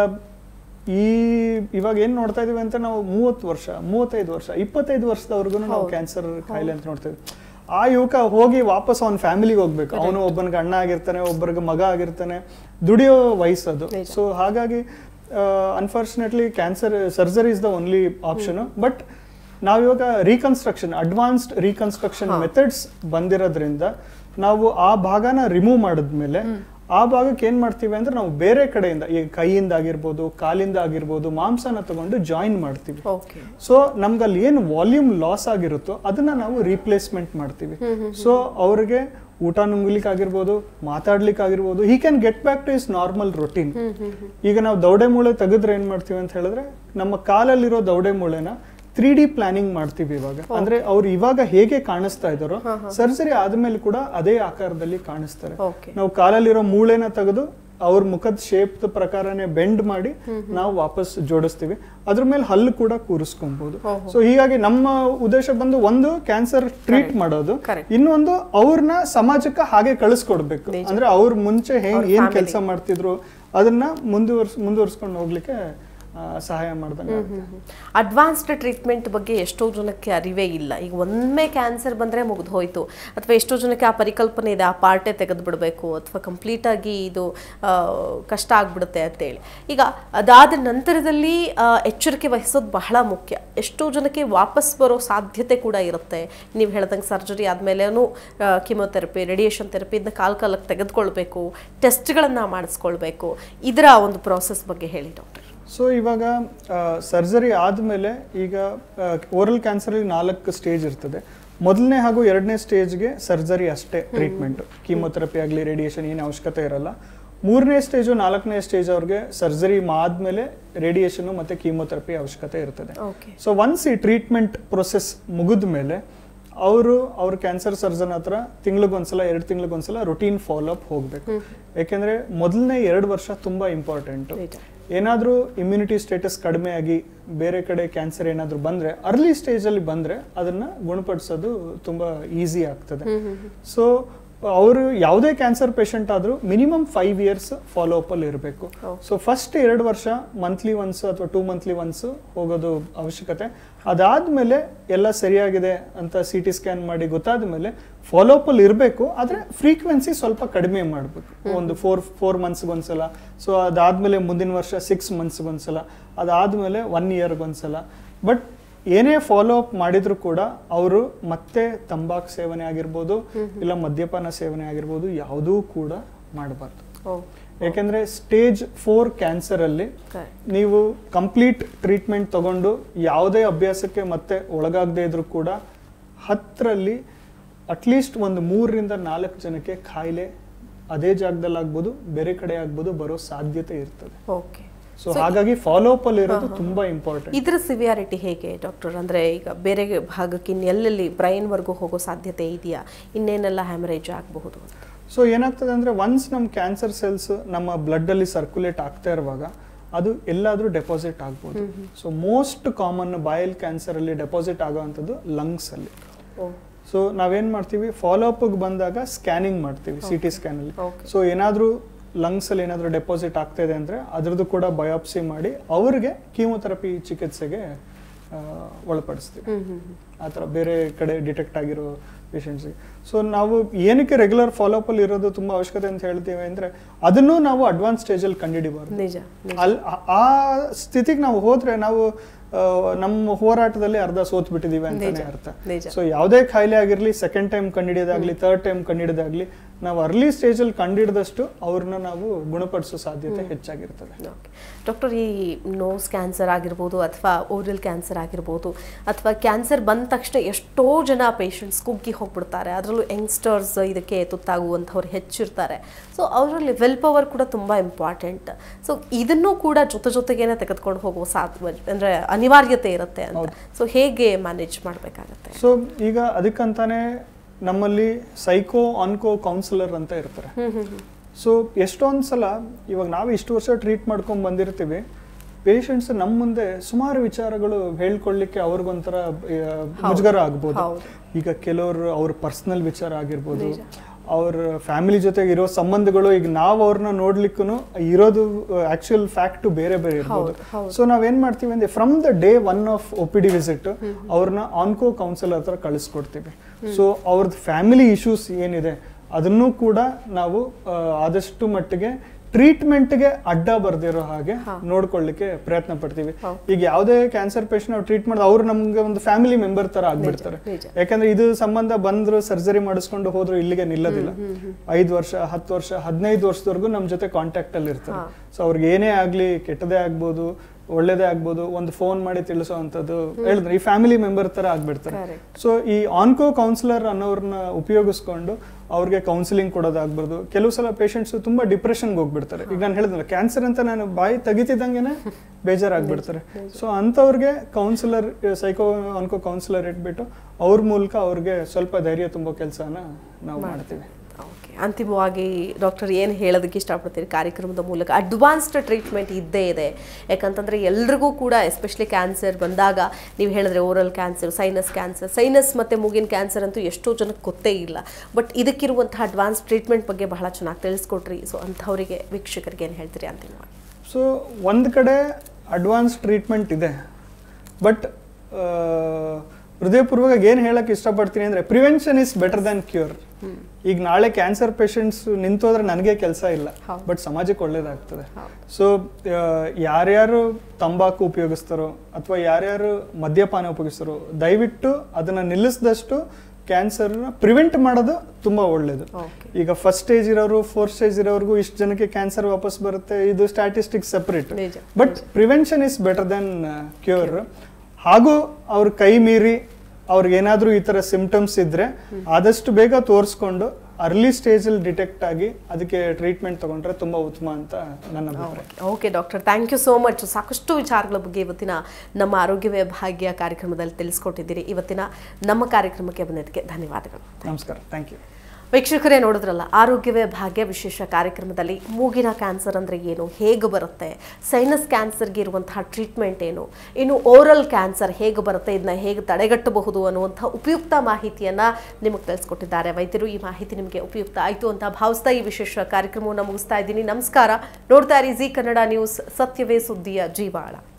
ಈ ಇವಾಗ ಏನ್ ನೋಡ್ತಾ ಇದೀವಿ ಅಂತ ನಾವು ಮೂವತ್ತು ವರ್ಷ ಮೂವತ್ತೈದು ವರ್ಷ ಇಪ್ಪತ್ತೈದು ವರ್ಷದವರೆಗೂ ನಾವು ಕ್ಯಾನ್ಸರ್ ಕಾಯಿಲೆ ಅಂತ ನೋಡ್ತೀವಿ. ಆ ಯುವಕ ಹೋಗಿ ವಾಪಸ್ ಅವನ ಫ್ಯಾಮಿಲಿಗೆ ಹೋಗ್ಬೇಕು. ಅವನು ಒಬ್ಬನಿಗೆ ಅಣ್ಣ ಆಗಿರ್ತಾನೆ, ಒಬ್ಬರಿಗೆ ಮಗ ಆಗಿರ್ತಾನೆ, ದುಡಿಯೋ ವಯಸ್ಸದು. ಸೊ ಹಾಗಾಗಿ unfortunately cancer surgery is the only option. But ನಾವಿವಾಗ ರೀಕನ್ಸ್ಟ್ರಕ್ಷನ್ ಅಡ್ವಾನ್ಸ್ಡ್ ರೀಕನ್ಸ್ಟ್ರಕ್ಷನ್ ಮೆಥಡ್ಸ್ ಬಂದಿರೋದ್ರಿಂದ ನಾವು ಆ ಭಾಗನ ರಿಮೂವ್ ಮಾಡಿದ್ಮೇಲೆ ಆ ಭಾಗಕ್ಕೆ ಏನ್ ಮಾಡ್ತೀವಿ ಅಂದ್ರೆ ನಾವು ಬೇರೆ ಕಡೆಯಿಂದ ಈಗ ಕೈಯಿಂದ ಆಗಿರ್ಬೋದು, ಕಾಲಿಂದ ಆಗಿರ್ಬೋದು, ಮಾಂಸನ ತಗೊಂಡು ಜಾಯಿನ್ ಮಾಡ್ತೀವಿ. ಸೊ ನಮ್ಗೆ ಅಲ್ಲಿ ಏನು ವಾಲ್ಯೂಮ್ ಲಾಸ್ ಆಗಿರುತ್ತೋ ಅದನ್ನ ನಾವು ರೀಪ್ಲೇಸ್ಮೆಂಟ್ ಮಾಡ್ತೀವಿ. ಸೊ ಅವ್ರಿಗೆ ಊಟ ನುಂಗ್ಲಿಕ್ಕೆ ಆಗಿರ್ಬೋದು, ಮಾತಾಡ್ಲಿಕ್ಕೆ ಆಗಿರ್ಬೋದು, he can get back to his normal routine. ಈಗ ನಾವು ದೌಡೆ ಮೂಳೆ ತೆಗೆದ್ರೆ ಏನ್ ಮಾಡ್ತೀವಿ ಅಂತ ಹೇಳಿದ್ರೆ ನಮ್ಮ ಕಾಲಲ್ಲಿರೋ ದೌಡೆ ಮೂಳೆನ ತ್ರೀ ಡಿ ಪ್ಲಾನಿಂಗ್ ಮಾಡ್ತೀವಿ ಇವಾಗ. ಅಂದ್ರೆ ಅವ್ರು ಇವಾಗ ಹೇಗೆ ಕಾಣಿಸ್ತಾ ಇದಾರೋ ಸರ್ಜರಿ ಆದ್ಮೇಲೆ ಕೂಡ ಅದೇ ಆಕಾರದಲ್ಲಿ ಕಾಣಿಸ್ತಾರೆ. ನಾವು ಕಾಲಲ್ಲಿರೋ ಮೂಳೆನ ತೆಗೆದು ಅವ್ರ ಮುಖದ ಶೇಪ್ ಪ್ರಕಾರನೇ ಬೆಂಡ್ ಮಾಡಿ ನಾವು ವಾಪಸ್ ಜೋಡಿಸ್ತೀವಿ. ಅದ್ರ ಮೇಲೆ ಹಲ್ಲು ಕೂಡ ಕೂರಿಸ್ಕೊಬಹುದು. ಸೊ ಹೀಗಾಗಿ ನಮ್ಮ ಉದ್ದೇಶ ಬಂದು ಒಂದು ಕ್ಯಾನ್ಸರ್ ಟ್ರೀಟ್ ಮಾಡೋದು, ಇನ್ನೊಂದು ಅವ್ರನ್ನ ಸಮಾಜಕ್ಕೆ ಹಾಗೆ ಕಳಿಸ್ಕೊಡ್ಬೇಕು. ಅಂದ್ರೆ ಅವ್ರ ಮುಂಚೆ ಹೆಂಗ್ ಏನ್ ಕೆಲಸ ಮಾಡ್ತಿದ್ರು ಅದನ್ನ ಮುಂದುವರ್ಸ್ ಮುಂದುವರ್ಸ್ಕೊಂಡು ಹೋಗ್ಲಿಕ್ಕೆ ಸಹಾಯ ಮಾಡ್ದಂಗೆ. ಅಡ್ವಾನ್ಸ್ಡ್ ಟ್ರೀಟ್ಮೆಂಟ್ ಬಗ್ಗೆ ಎಷ್ಟೋ ಜನಕ್ಕೆ ಅರಿವೇ ಇಲ್ಲ. ಈಗ ಒಮ್ಮೆ ಕ್ಯಾನ್ಸರ್ ಬಂದರೆ ಮುಗಿದು ಹೋಯ್ತು, ಅಥವಾ ಎಷ್ಟೋ ಜನಕ್ಕೆ ಆ ಪರಿಕಲ್ಪನೆ ಇದೆ, ಆ ಪಾರ್ಟೇ ತೆಗೆದು ಬಿಡಬೇಕು ಅಥವಾ ಕಂಪ್ಲೀಟಾಗಿ ಇದು ಕಷ್ಟ ಆಗಿಬಿಡುತ್ತೆ ಅಂತೇಳಿ. ಈಗ ಅದಾದ ನಂತರದಲ್ಲಿ ಎಚ್ಚರಿಕೆ ವಹಿಸೋದು ಬಹಳ ಮುಖ್ಯ. ಎಷ್ಟೋ ಜನಕ್ಕೆ ವಾಪಸ್ ಬರೋ ಸಾಧ್ಯತೆ ಕೂಡ ಇರುತ್ತೆ. ನೀವು ಹೇಳ್ದಂಗೆ ಸರ್ಜರಿ ಆದಮೇಲೆನೂ ಕಿಮೋಥೆರಪಿ, ರೇಡಿಯೇಷನ್ ಥೆರಪಿ ಇದನ್ನ ಕಾಲ ಕಾಲಕ್ಕೆ ತೆಗೆದುಕೊಳ್ಬೇಕು, ಟೆಸ್ಟ್ಗಳನ್ನು ಮಾಡಿಸ್ಕೊಳ್ಬೇಕು. ಇದರ ಒಂದು ಪ್ರಾಸೆಸ್ ಬಗ್ಗೆ ಹೇಳಿ ಡಾಕ್ಟರ್. ಸೊ ಇವಾಗ ಸರ್ಜರಿ ಆದಮೇಲೆ ಈಗ ಓರಲ್ ಕ್ಯಾನ್ಸರ್ ನಾಲ್ಕು ಸ್ಟೇಜ್ ಇರ್ತದೆ. ಮೊದಲನೇ ಹಾಗೂ ಎರಡನೇ ಸ್ಟೇಜ್ಗೆ ಸರ್ಜರಿ ಅಷ್ಟೇ ಟ್ರೀಟ್ಮೆಂಟ್, ಕೀಮೋಥೆರಪಿ ಆಗಲಿ ರೇಡಿಯೇಷನ್ ಏನು ಅವಶ್ಯಕತೆ ಇರಲ್ಲ. ಮೂರನೇ ಸ್ಟೇಜು ನಾಲ್ಕನೇ ಸ್ಟೇಜ್ ಅವ್ರಿಗೆ ಸರ್ಜರಿ ಆದ್ಮೇಲೆ ರೇಡಿಯೇಷನ್ ಮತ್ತೆ ಕೀಮೋಥೆರಪಿ ಅವಶ್ಯಕತೆ ಇರ್ತದೆ. ಸೊ ಒನ್ಸ್ ಈ ಟ್ರೀಟ್ಮೆಂಟ್ ಪ್ರೊಸೆಸ್ ಮುಗಿದ ಮೇಲೆ ಅವರು ಅವ್ರ ಕ್ಯಾನ್ಸರ್ ಸರ್ಜನ್ ಹತ್ರ ತಿಂಗಳಿಗೊಂದ್ಸಲ ಎರಡು ತಿಂಗಳಿಗೊಂದ್ಸಲ ರೊಟೀನ್ ಫಾಲೋ ಅಪ್ ಹೋಗ್ಬೇಕು. ಯಾಕೆಂದ್ರೆ ಮೊದಲನೇ ಎರಡು ವರ್ಷ ತುಂಬಾ ಇಂಪಾರ್ಟೆಂಟ್. ಏನಾದ್ರೂ ಇಮ್ಯುನಿಟಿ ಸ್ಟೇಟಸ್ ಕಡಿಮೆ ಆಗಿ ಬೇರೆ ಕಡೆ ಕ್ಯಾನ್ಸರ್ ಏನಾದ್ರೂ ಬಂದ್ರೆ ಅರ್ಲಿ ಸ್ಟೇಜ್ ಅಲ್ಲಿ ಬಂದ್ರೆ ಅದನ್ನ ಗುಣಪಡಿಸೋದು ತುಂಬಾ ಈಸಿ ಆಗ್ತದೆ. ಸೊ ಅವರು ಯಾವುದೇ ಕ್ಯಾನ್ಸರ್ ಪೇಷಂಟ್ ಆದ್ರೂ minimum five years follow up ಅಲ್ಲಿ ಇರಬೇಕು. ಸೊ ಫಸ್ಟ್ ಎರಡು ವರ್ಷ ಮಂತ್ಲಿ ಒನ್ಸ್ ಅಥವಾ ಟೂ ಮಂತ್ಲಿ ಒನ್ಸ್ ಹೋಗೋದು ಅವಶ್ಯಕತೆ. ಅದಾದ್ಮೇಲೆ ಎಲ್ಲ ಸರಿಯಾಗಿದೆ ಅಂತ ಸಿ ಟಿ ಸ್ಕ್ಯಾನ್ ಮಾಡಿ ಗೊತ್ತಾದ ಮೇಲೆ ಫಾಲೋ ಅಪ್ ಅಲ್ಲಿ ಇರಬೇಕು. ಆದ್ರೆ ಫ್ರೀಕ್ವೆನ್ಸಿ ಸ್ವಲ್ಪ ಕಡಿಮೆ ಮಾಡಬೇಕು, ಒಂದು ಫೋರ್ ಫೋರ್ ಮಂತ್ಸ್ಗೆ ಒಂದ್ಸಲ. ಸೊ ಅದಾದ್ಮೇಲೆ ಮುಂದಿನ ವರ್ಷ ಸಿಕ್ಸ್ ಮಂತ್ಸ್ಗೆ ಒಂದ್ಸಲ, ಅದಾದ್ಮೇಲೆ ಒನ್ ಇಯರ್ಗೆ ಒಂದ್ಸಲ. ಬಟ್ ಏನೇ ಫಾಲೋ ಅಪ್ ಮಾಡಿದ್ರು ಕೂಡ ಅವರು ಮತ್ತೆ ತಂಬಾಕು ಸೇವನೆ ಆಗಿರ್ಬೋದು, ಇಲ್ಲ ಮದ್ಯಪಾನ ಸೇವನೆ ಆಗಿರ್ಬೋದು, ಯಾವುದೂ ಕೂಡ ಮಾಡಬಾರ್ದು. ಯಾಕೆಂದ್ರೆ ಸ್ಟೇಜ್ ಫೋರ್ ಕ್ಯಾನ್ಸರ್ ಅಲ್ಲಿ ನೀವು ಕಂಪ್ಲೀಟ್ ಟ್ರೀಟ್ಮೆಂಟ್ ತಗೊಂಡು ಯಾವುದೇ ಅಭ್ಯಾಸಕ್ಕೆ ಮತ್ತೆ ಒಳಗಾಗದೇ ಇದ್ರು ಕೂಡ ಹತ್ತರಲ್ಲಿ ಅಟ್ಲೀಸ್ಟ್ ಒಂದು ಮೂರರಿಂದ ನಾಲ್ಕು ಜನಕ್ಕೆ ಕಾಯಿಲೆ ಅದೇ ಜಾಗದಲ್ಲಿ ಆಗ್ಬೋದು, ಬೇರೆ ಕಡೆ ಆಗ್ಬೋದು, ಬರೋ ಸಾಧ್ಯತೆ ಇರ್ತದೆ. ಸೊ ಹಾಗಾಗಿ ಫಾಲೋ ಅಪ್ ಅಲ್ಲಿ ಇರೋದು ತುಂಬಾ ಇಂಪಾರ್ಟೆಂಟ್. ಇದರ ಸಿವಿಯಾರಿಟಿ ಹೇಗೆ ಡಾಕ್ಟರ್? ಅಂದ್ರೆ ಈಗ ಬೇರೆ ಭಾಗಕ್ಕೆ ಇನ್ನೆಲ್ಲಿ ಬ್ರೈನ್ ವರ್ಗೂ ಹೋಗೋ ಸಾಧ್ಯತೆ ಇದೆಯಾ? ಇನ್ನೇನೆಲ್ಲ ಹ್ಯಾಮರೇಜ್ ಆಗಬಹುದು? ಸೊ ಏನಾಗ್ತದೆ ಅಂದ್ರೆ ಒನ್ಸ್ ನಮ್ಮ ಕ್ಯಾನ್ಸರ್ ಸೆಲ್ಸ್ ನಮ್ಮ ಬ್ಲಡ್ ಅಲ್ಲಿ ಸರ್ಕ್ಯುಲೇಟ್ ಆಗ್ತಾ ಇರುವಾಗ ಅದು ಎಲ್ಲಾದ್ರೂ ಡೆಪಾಸಿಟ್ ಆಗ್ಬೋದು. ಸೊ ಮೋಸ್ಟ್ ಕಾಮನ್ ಬಾಯಲ್ ಕ್ಯಾನ್ಸರ್ ಅಲ್ಲಿ ಡೆಪಾಸಿಟ್ ಆಗೋವಂಥದ್ದು ಲಂಗ್ಸ್ ಅಲ್ಲಿ. ಸೊ ನಾವೇನ್ ಮಾಡ್ತೀವಿ, ಫಾಲೋ ಅಪ್ ಬಂದಾಗ ಸ್ಕ್ಯಾನಿಂಗ್ ಮಾಡ್ತೀವಿ ಸಿ ಟಿ ಸ್ಕ್ಯಾನ್ ಅಲ್ಲಿ. ಸೊ ಏನಾದ್ರೂ ಲಂಗ್ಸ್ ಅಲ್ಲಿ ಏನಾದ್ರೂ ಡೆಪಾಸಿಟ್ ಆಗ್ತಾ ಇದೆ ಅಂದ್ರೆ ಅದ್ರದ್ದು ಕೂಡ ಬಯೋಪ್ಸಿ ಮಾಡಿ ಅವ್ರಿಗೆ ಕೀಮೋಥೆರಪಿ ಚಿಕಿತ್ಸೆಗೆ ಒಳಪಡಿಸ್ತೀವಿ. ಆ ಥರ ಬೇರೆ ಕಡೆ ಡಿಟೆಕ್ಟ್ ಆಗಿರೋ ಪೇಷಂಟ್ಸ್ಗೆ. ಸೊ ನಾವು ಏನಕ್ಕೆ ರೆಗ್ಯುಲರ್ ಫಾಲೋ ಅಪ್ ಅಲ್ಲಿ ಇರೋದು ತುಂಬಾ ಅವಶ್ಯಕತೆ ಅಂತ ಹೇಳ್ತೀವಿ ಅಂದ್ರೆ ಅದನ್ನು ನಾವು ಅಡ್ವಾನ್ಸ್ ಸ್ಟೇಜ್ ಅಲ್ಲಿ ಕಂಡುಹಿಡಿಬಾರ್ದು. ಅಲ್ಲಿ ಆ ಸ್ಥಿತಿಗೆ ನಾವು ಹೋದ್ರೆ ನಾವು ನಮ್ಮ ಹೋರಾಟದಲ್ಲಿ ಅರ್ಧ ಸೋತ್ ಬಿಟ್ಟಿದೀವಿ ಅಂತಾನೆ ಅರ್ಥ. ಸೊ ಯಾವುದೇ ಕಾಯಿಲೆ ಆಗಿರ್ಲಿ, ಸೆಕೆಂಡ್ ಟೈಮ್ ಕಂಡುಹಿಡಿಯೋದಾಗ್ಲಿ, ಥರ್ಡ್ ಟೈಮ್ ಕಂಡುಹಿಡಿಯೋದಾಗ್ಲಿ, ನಾವು ಅರ್ಲಿ ಸ್ಟೇಜ್ ಅಲ್ಲಿ ಕಂಡುಹಿಡಿದಷ್ಟು ಅವ್ರನ್ನ ನಾವು ಗುಣಪಡಿಸೋ ಸಾಧ್ಯತೆ ಹೆಚ್ಚಾಗಿರ್ತದೆ. ಡಾಕ್ಟರ್, ಈ ನೋಸ್ ಕ್ಯಾನ್ಸರ್ ಆಗಿರ್ಬೋದು ಅಥವಾ ಓರಲ್ ಕ್ಯಾನ್ಸರ್ ಆಗಿರ್ಬೋದು, ಅಥವಾ ಕ್ಯಾನ್ಸರ್ ಬಂದ ತಕ್ಷಣ ಎಷ್ಟೋ ಜನ ಪೇಷಂಟ್ಸ್ ಕುಗ್ಗಿ ಹೋಗ್ಬಿಡ್ತಾರೆ. ಅದರಲ್ಲೂ ಯಂಗ್ಸ್ಟರ್ಸ್ ಇದಕ್ಕೆ ತುತ್ತಾಗುವಂಥವ್ರು ಹೆಚ್ಚಿರ್ತಾರೆ. ಸೊ ಅವರಲ್ಲಿ ವಿಲ್ ಪವರ್ ಕೂಡ ತುಂಬ ಇಂಪಾರ್ಟೆಂಟ್. ಸೊ ಇದನ್ನು ಕೂಡ ಜೊತೆ ಜೊತೆಗೇನೆ ತೆಗೆದುಕೊಂಡು ಹೋಗುವ ಸಾಧ್ಯ ಅಂದರೆ ಅನಿವಾರ್ಯತೆ ಇರುತ್ತೆ ಅಂತ. ಸೊ ಹೇಗೆ ಮ್ಯಾನೇಜ್ ಮಾಡಬೇಕಾಗತ್ತೆ? ಸೊ ಈಗ ಅದಕ್ಕಂತಾನೆ ನಮ್ಮಲ್ಲಿ ಸೈಕೋ ಆನ್ಕೋ ಕೌನ್ಸಿಲರ್ ಅಂತ ಇರ್ತಾರೆ. ಸೊ ಎಷ್ಟೊಂದು ಸಲ ಇವಾಗ ನಾವು ಇಷ್ಟು ವರ್ಷ ಟ್ರೀಟ್ ಮಾಡ್ಕೊಂಡು ಬಂದಿರ್ತೀವಿ, ಪೇಷಂಟ್ಸ್ ನಮ್ಮ ಮುಂದೆ ಸುಮಾರು ವಿಚಾರಗಳು ಹೇಳ್ಕೊಳ್ಳಿಕ್ಕೆ ಅವ್ರಿಗೊಂಥರ ಮುಜುಗರ ಆಗ್ಬೋದು. ಈಗ ಕೆಲವರು ಅವ್ರ ಪರ್ಸನಲ್ ವಿಚಾರ ಆಗಿರ್ಬೋದು, ಅವ್ರ ಫ್ಯಾಮಿಲಿ ಜೊತೆಗೆ ಇರೋ ಸಂಬಂಧಗಳು, ಈಗ ನಾವು ಅವ್ರನ್ನ ನೋಡ್ಲಿಕ್ಕೂ ಇರೋದು ಆಕ್ಚುಯಲ್ ಫ್ಯಾಕ್ಟ್ ಬೇರೆ ಬೇರೆ ಇರ್ಬೋದು. ಸೊ ನಾವೇನ್ ಮಾಡ್ತೀವಿ ಅಂದ್ರೆ from the day one of O P D visit ಅವ್ರನ್ನ ಆನ್ಕೋ ಕೌನ್ಸಿಲರ್ ಹತ್ರ ಕಳಿಸ್ಕೊಡ್ತೀವಿ. ಸೊ ಅವ್ರದ್ದು ಫ್ಯಾಮಿಲಿ ಇಶ್ಯೂಸ್ ಏನಿದೆ ಅದನ್ನು ಕೂಡ ನಾವು ಆದಷ್ಟು ಮಟ್ಟಿಗೆ ಟ್ರೀಟ್ಮೆಂಟ್ಗೆ ಅಡ್ಡ ಬರ್ದಿರೋ ಹಾಗೆ ನೋಡ್ಕೊಳ್ಳಿಕ್ಕೆ ಪ್ರಯತ್ನ ಪಡ್ತೀವಿ. ಈಗ ಯಾವುದೇ ಕ್ಯಾನ್ಸರ್ ಪೇಷಂಟ್ ನಾವು ಟ್ರೀಟ್ ಮಾಡಿದ್ರೆ ಅವ್ರು ನಮ್ಗೆ ಒಂದು ಫ್ಯಾಮಿಲಿ ಮೆಂಬರ್ ತರ ಆಗ್ಬಿಡ್ತಾರೆ. ಯಾಕಂದ್ರೆ ಇದು ಸಂಬಂಧ ಬಂದ್ರು ಸರ್ಜರಿ ಮಾಡಿಸ್ಕೊಂಡು ಹೋದ್ರು ಇಲ್ಲಿಗೆ ನಿಲ್ಲೋದಿಲ್ಲ. ಐದು ವರ್ಷ ಹತ್ತು ವರ್ಷ ಹದಿನೈದು ವರ್ಷದವರೆಗೂ ನಮ್ ಜೊತೆ ಕಾಂಟ್ಯಾಕ್ಟ್ ಅಲ್ಲಿ ಇರ್ತಾರೆ. ಸೊ ಅವ್ರಿಗೆ ಏನೇ ಆಗ್ಲಿ, ಕೆಟ್ಟದೇ ಆಗ್ಬೋದು ಒಳ್ಳೇದೇ ಆಗ್ಬೋದು, ಒಂದು ಫೋನ್ ಮಾಡಿ ತಿಳಿಸೋ ಅಂತದ್ದು ಹೇಳಿದ್ರೆ ಈ ಫ್ಯಾಮಿಲಿ ಮೆಂಬರ್ ತರ ಆಗ್ಬಿಡ್ತಾರೆ. ಸೊ ಈ ಆನ್ಕೋ ಕೌನ್ಸಿಲರ್ ಅನ್ನೋರ್ನ ಉಪಯೋಗಿಸ್ಕೊಂಡು ಅವ್ರಿಗೆ ಕೌನ್ಸಿಲಿಂಗ್ ಕೊಡೋದಾಗ್ಬಾರ್ದು. ಕೆಲವು ಸಲ ಪೇಷಂಟ್ಸ್ ತುಂಬಾ ಡಿಪ್ರೆಷನ್ಗೆ ಹೋಗ್ಬಿಡ್ತಾರೆ. ಈಗ ನಾನು ಹೇಳಿದ್ನಲ್ಲ ಕ್ಯಾನ್ಸರ್ ಅಂತ ನಾನು ಬಾಯಿ ತೆಗಿತಿದ್ದಂಗೆನೆ ಬೇಜಾರಾಗ್ಬಿಡ್ತಾರೆ. ಸೊ ಅಂಥವ್ರಿಗೆ ಕೌನ್ಸಿಲರ್, ಸೈಕೋ ಆನ್ಕೋ ಕೌನ್ಸಿಲರ್ ಇಟ್ಬಿಟ್ಟು ಅವ್ರ ಮೂಲಕ ಅವ್ರಿಗೆ ಸ್ವಲ್ಪ ಧೈರ್ಯ ತುಂಬೋ ಕೆಲಸನ ನಾವು ಮಾಡ್ತೀವಿ. ಓಕೆ, ಅಂತಿಮವಾಗಿ ಡಾಕ್ಟರ್ ಏನು ಹೇಳೋದಕ್ಕೆ ಇಷ್ಟಪಡ್ತೀರಿ ಕಾರ್ಯಕ್ರಮದ ಮೂಲಕ? ಅಡ್ವಾನ್ಸ್ಡ್ ಟ್ರೀಟ್ಮೆಂಟ್ ಇದ್ದೇ ಇದೆ. ಯಾಕಂತಂದರೆ ಎಲ್ರಿಗೂ ಕೂಡ ಎಸ್ಪೆಷಲಿ ಕ್ಯಾನ್ಸರ್ ಬಂದಾಗ ನೀವು ಹೇಳಿದ್ರೆ oral cancer, sinus cancer, sinus ಮತ್ತು ಮೂಗಿನ ಕ್ಯಾನ್ಸರ್ ಅಂತೂ ಎಷ್ಟೋ ಜನಕ್ಕೆ ಗೊತ್ತೇ ಇಲ್ಲ. ಬಟ್ ಇದಕ್ಕಿರುವಂತಹ ಅಡ್ವಾನ್ಸ್ ಟ್ರೀಟ್ಮೆಂಟ್ ಬಗ್ಗೆ ಬಹಳ ಚೆನ್ನಾಗಿ ತಿಳಿಸ್ಕೊಟ್ರಿ. ಸೊ ಅಂಥವರಿಗೆ ವೀಕ್ಷಕರಿಗೆ ಏನು ಹೇಳ್ತೀರಿ ಅಂತಿಮವಾಗಿ? ಸೊ ಒಂದು ಕಡೆ ಅಡ್ವಾನ್ಸ್ ಟ್ರೀಟ್ಮೆಂಟ್ ಇದೆ, ಬಟ್ ಹೃದಯಪೂರ್ವಕ ಏನು ಹೇಳಕ್ಕೆ ಇಷ್ಟಪಡ್ತೀನಿ ಅಂದರೆ prevention is better than cure. ಈಗ ನಾಳೆ ಕ್ಯಾನ್ಸರ್ ಪೇಷಂಟ್ಸ್ ನಿಂತೋದ್ರೆ ನನಗೆ ಕೆಲಸ ಇಲ್ಲ, ಬಟ್ ಸಮಾಜಕ್ಕೆ ಒಳ್ಳೇದಾಗ್ತದೆ. ಸೊ ಯಾರ್ಯಾರು ತಂಬಾಕು ಉಪಯೋಗಿಸ್ತಾರೋ ಅಥವಾ ಯಾರ್ಯಾರು ಮದ್ಯಪಾನ ಉಪಯೋಗಿಸ್ತಾರೋ ದಯವಿಟ್ಟು ಅದನ್ನ ನಿಲ್ಲಿಸಿದಷ್ಟು ಕ್ಯಾನ್ಸರ್ನ ಪ್ರಿವೆಂಟ್ ಮಾಡೋದು ತುಂಬಾ ಒಳ್ಳೇದು. ಈಗ ಫಸ್ಟ್ ಸ್ಟೇಜ್ ಇರೋರು ಫೋರ್ತ್ ಸ್ಟೇಜ್ ಇರೋರ್ಗೂ ಇಷ್ಟು ಜನಕ್ಕೆ ಕ್ಯಾನ್ಸರ್ ವಾಪಸ್ ಬರುತ್ತೆ, ಇದು statistics separate. But prevention is better than cure. ಹಾಗೂ ಅವ್ರ ಕೈ ಮೀರಿ ಅವ್ರಿಗೆ ಏನಾದ್ರೂ ಈ ತರ ಸಿಂಪ್ಟಮ್ಸ್ ಇದ್ರೆ ಆದಷ್ಟು ಬೇಗ ತೋರಿಸ್ಕೊಂಡು ಅರ್ಲಿ ಸ್ಟೇಜಲ್ಲಿ ಡಿಟೆಕ್ಟ್ ಆಗಿ ಅದಕ್ಕೆ ಟ್ರೀಟ್ಮೆಂಟ್ ತಗೊಂಡ್ರೆ ತುಂಬಾ ಉತ್ತಮ ಅಂತ ನನ್ನ ಅಭಿಪ್ರಾಯ. Okay doctor, thank you so much. ಸಾಕಷ್ಟು ವಿಚಾರಗಳ ಬಗ್ಗೆ ಇವತ್ತಿನ ನಮ್ಮ ಆರೋಗ್ಯವೇ ಭಾಗ್ಯ ಕಾರ್ಯಕ್ರಮದಲ್ಲಿ ತಿಳಿಸ್ಕೊಟ್ಟಿದ್ದೀರಿ. ಇವತ್ತಿನ ನಮ್ಮ ಕಾರ್ಯಕ್ರಮಕ್ಕೆ ಬಂದಿದ್ದಕ್ಕೆ ಧನ್ಯವಾದಗಳು. ನಮಸ್ಕಾರ, ಥ್ಯಾಂಕ್ ಯು. ವೀಕ್ಷಕರೇ, ನೋಡಿದ್ರಲ್ಲ ಆರೋಗ್ಯವೇ ಭಾಗ್ಯ ವಿಶೇಷ ಕಾರ್ಯಕ್ರಮದಲ್ಲಿ ಮೂಗಿನ ಕ್ಯಾನ್ಸರ್ ಅಂದರೆ ಏನು, ಹೇಗೆ ಬರುತ್ತೆ, ಸೈನಸ್ ಕ್ಯಾನ್ಸರ್ಗೆ ಇರುವಂತಹ ಟ್ರೀಟ್ಮೆಂಟ್ ಏನು, ಇನ್ನು ಓರಲ್ ಕ್ಯಾನ್ಸರ್ ಹೇಗೆ ಬರುತ್ತೆ, ಇದನ್ನ ಹೇಗೆ ತಡೆಗಟ್ಟಬಹುದು ಅನ್ನುವಂಥ ಉಪಯುಕ್ತ ಮಾಹಿತಿಯನ್ನು ನಿಮಗೆ ತಿಳಿಸ್ಕೊಟ್ಟಿದ್ದಾರೆ ವೈದ್ಯರು. ಈ ಮಾಹಿತಿ ನಿಮಗೆ ಉಪಯುಕ್ತ ಆಯಿತು ಅಂತ ಭಾವಿಸ್ತಾ ಈ ವಿಶೇಷ ಕಾರ್ಯಕ್ರಮವನ್ನು ಮುಗಿಸ್ತಾ ಇದ್ದೀನಿ. ನಮಸ್ಕಾರ. ನೋಡ್ತಾ ಇರಿ ಜಿ ಕನ್ನಡ ನ್ಯೂಸ್, ಸತ್ಯವೇ ಸುದ್ದಿಯ ಜೀವಾಳ.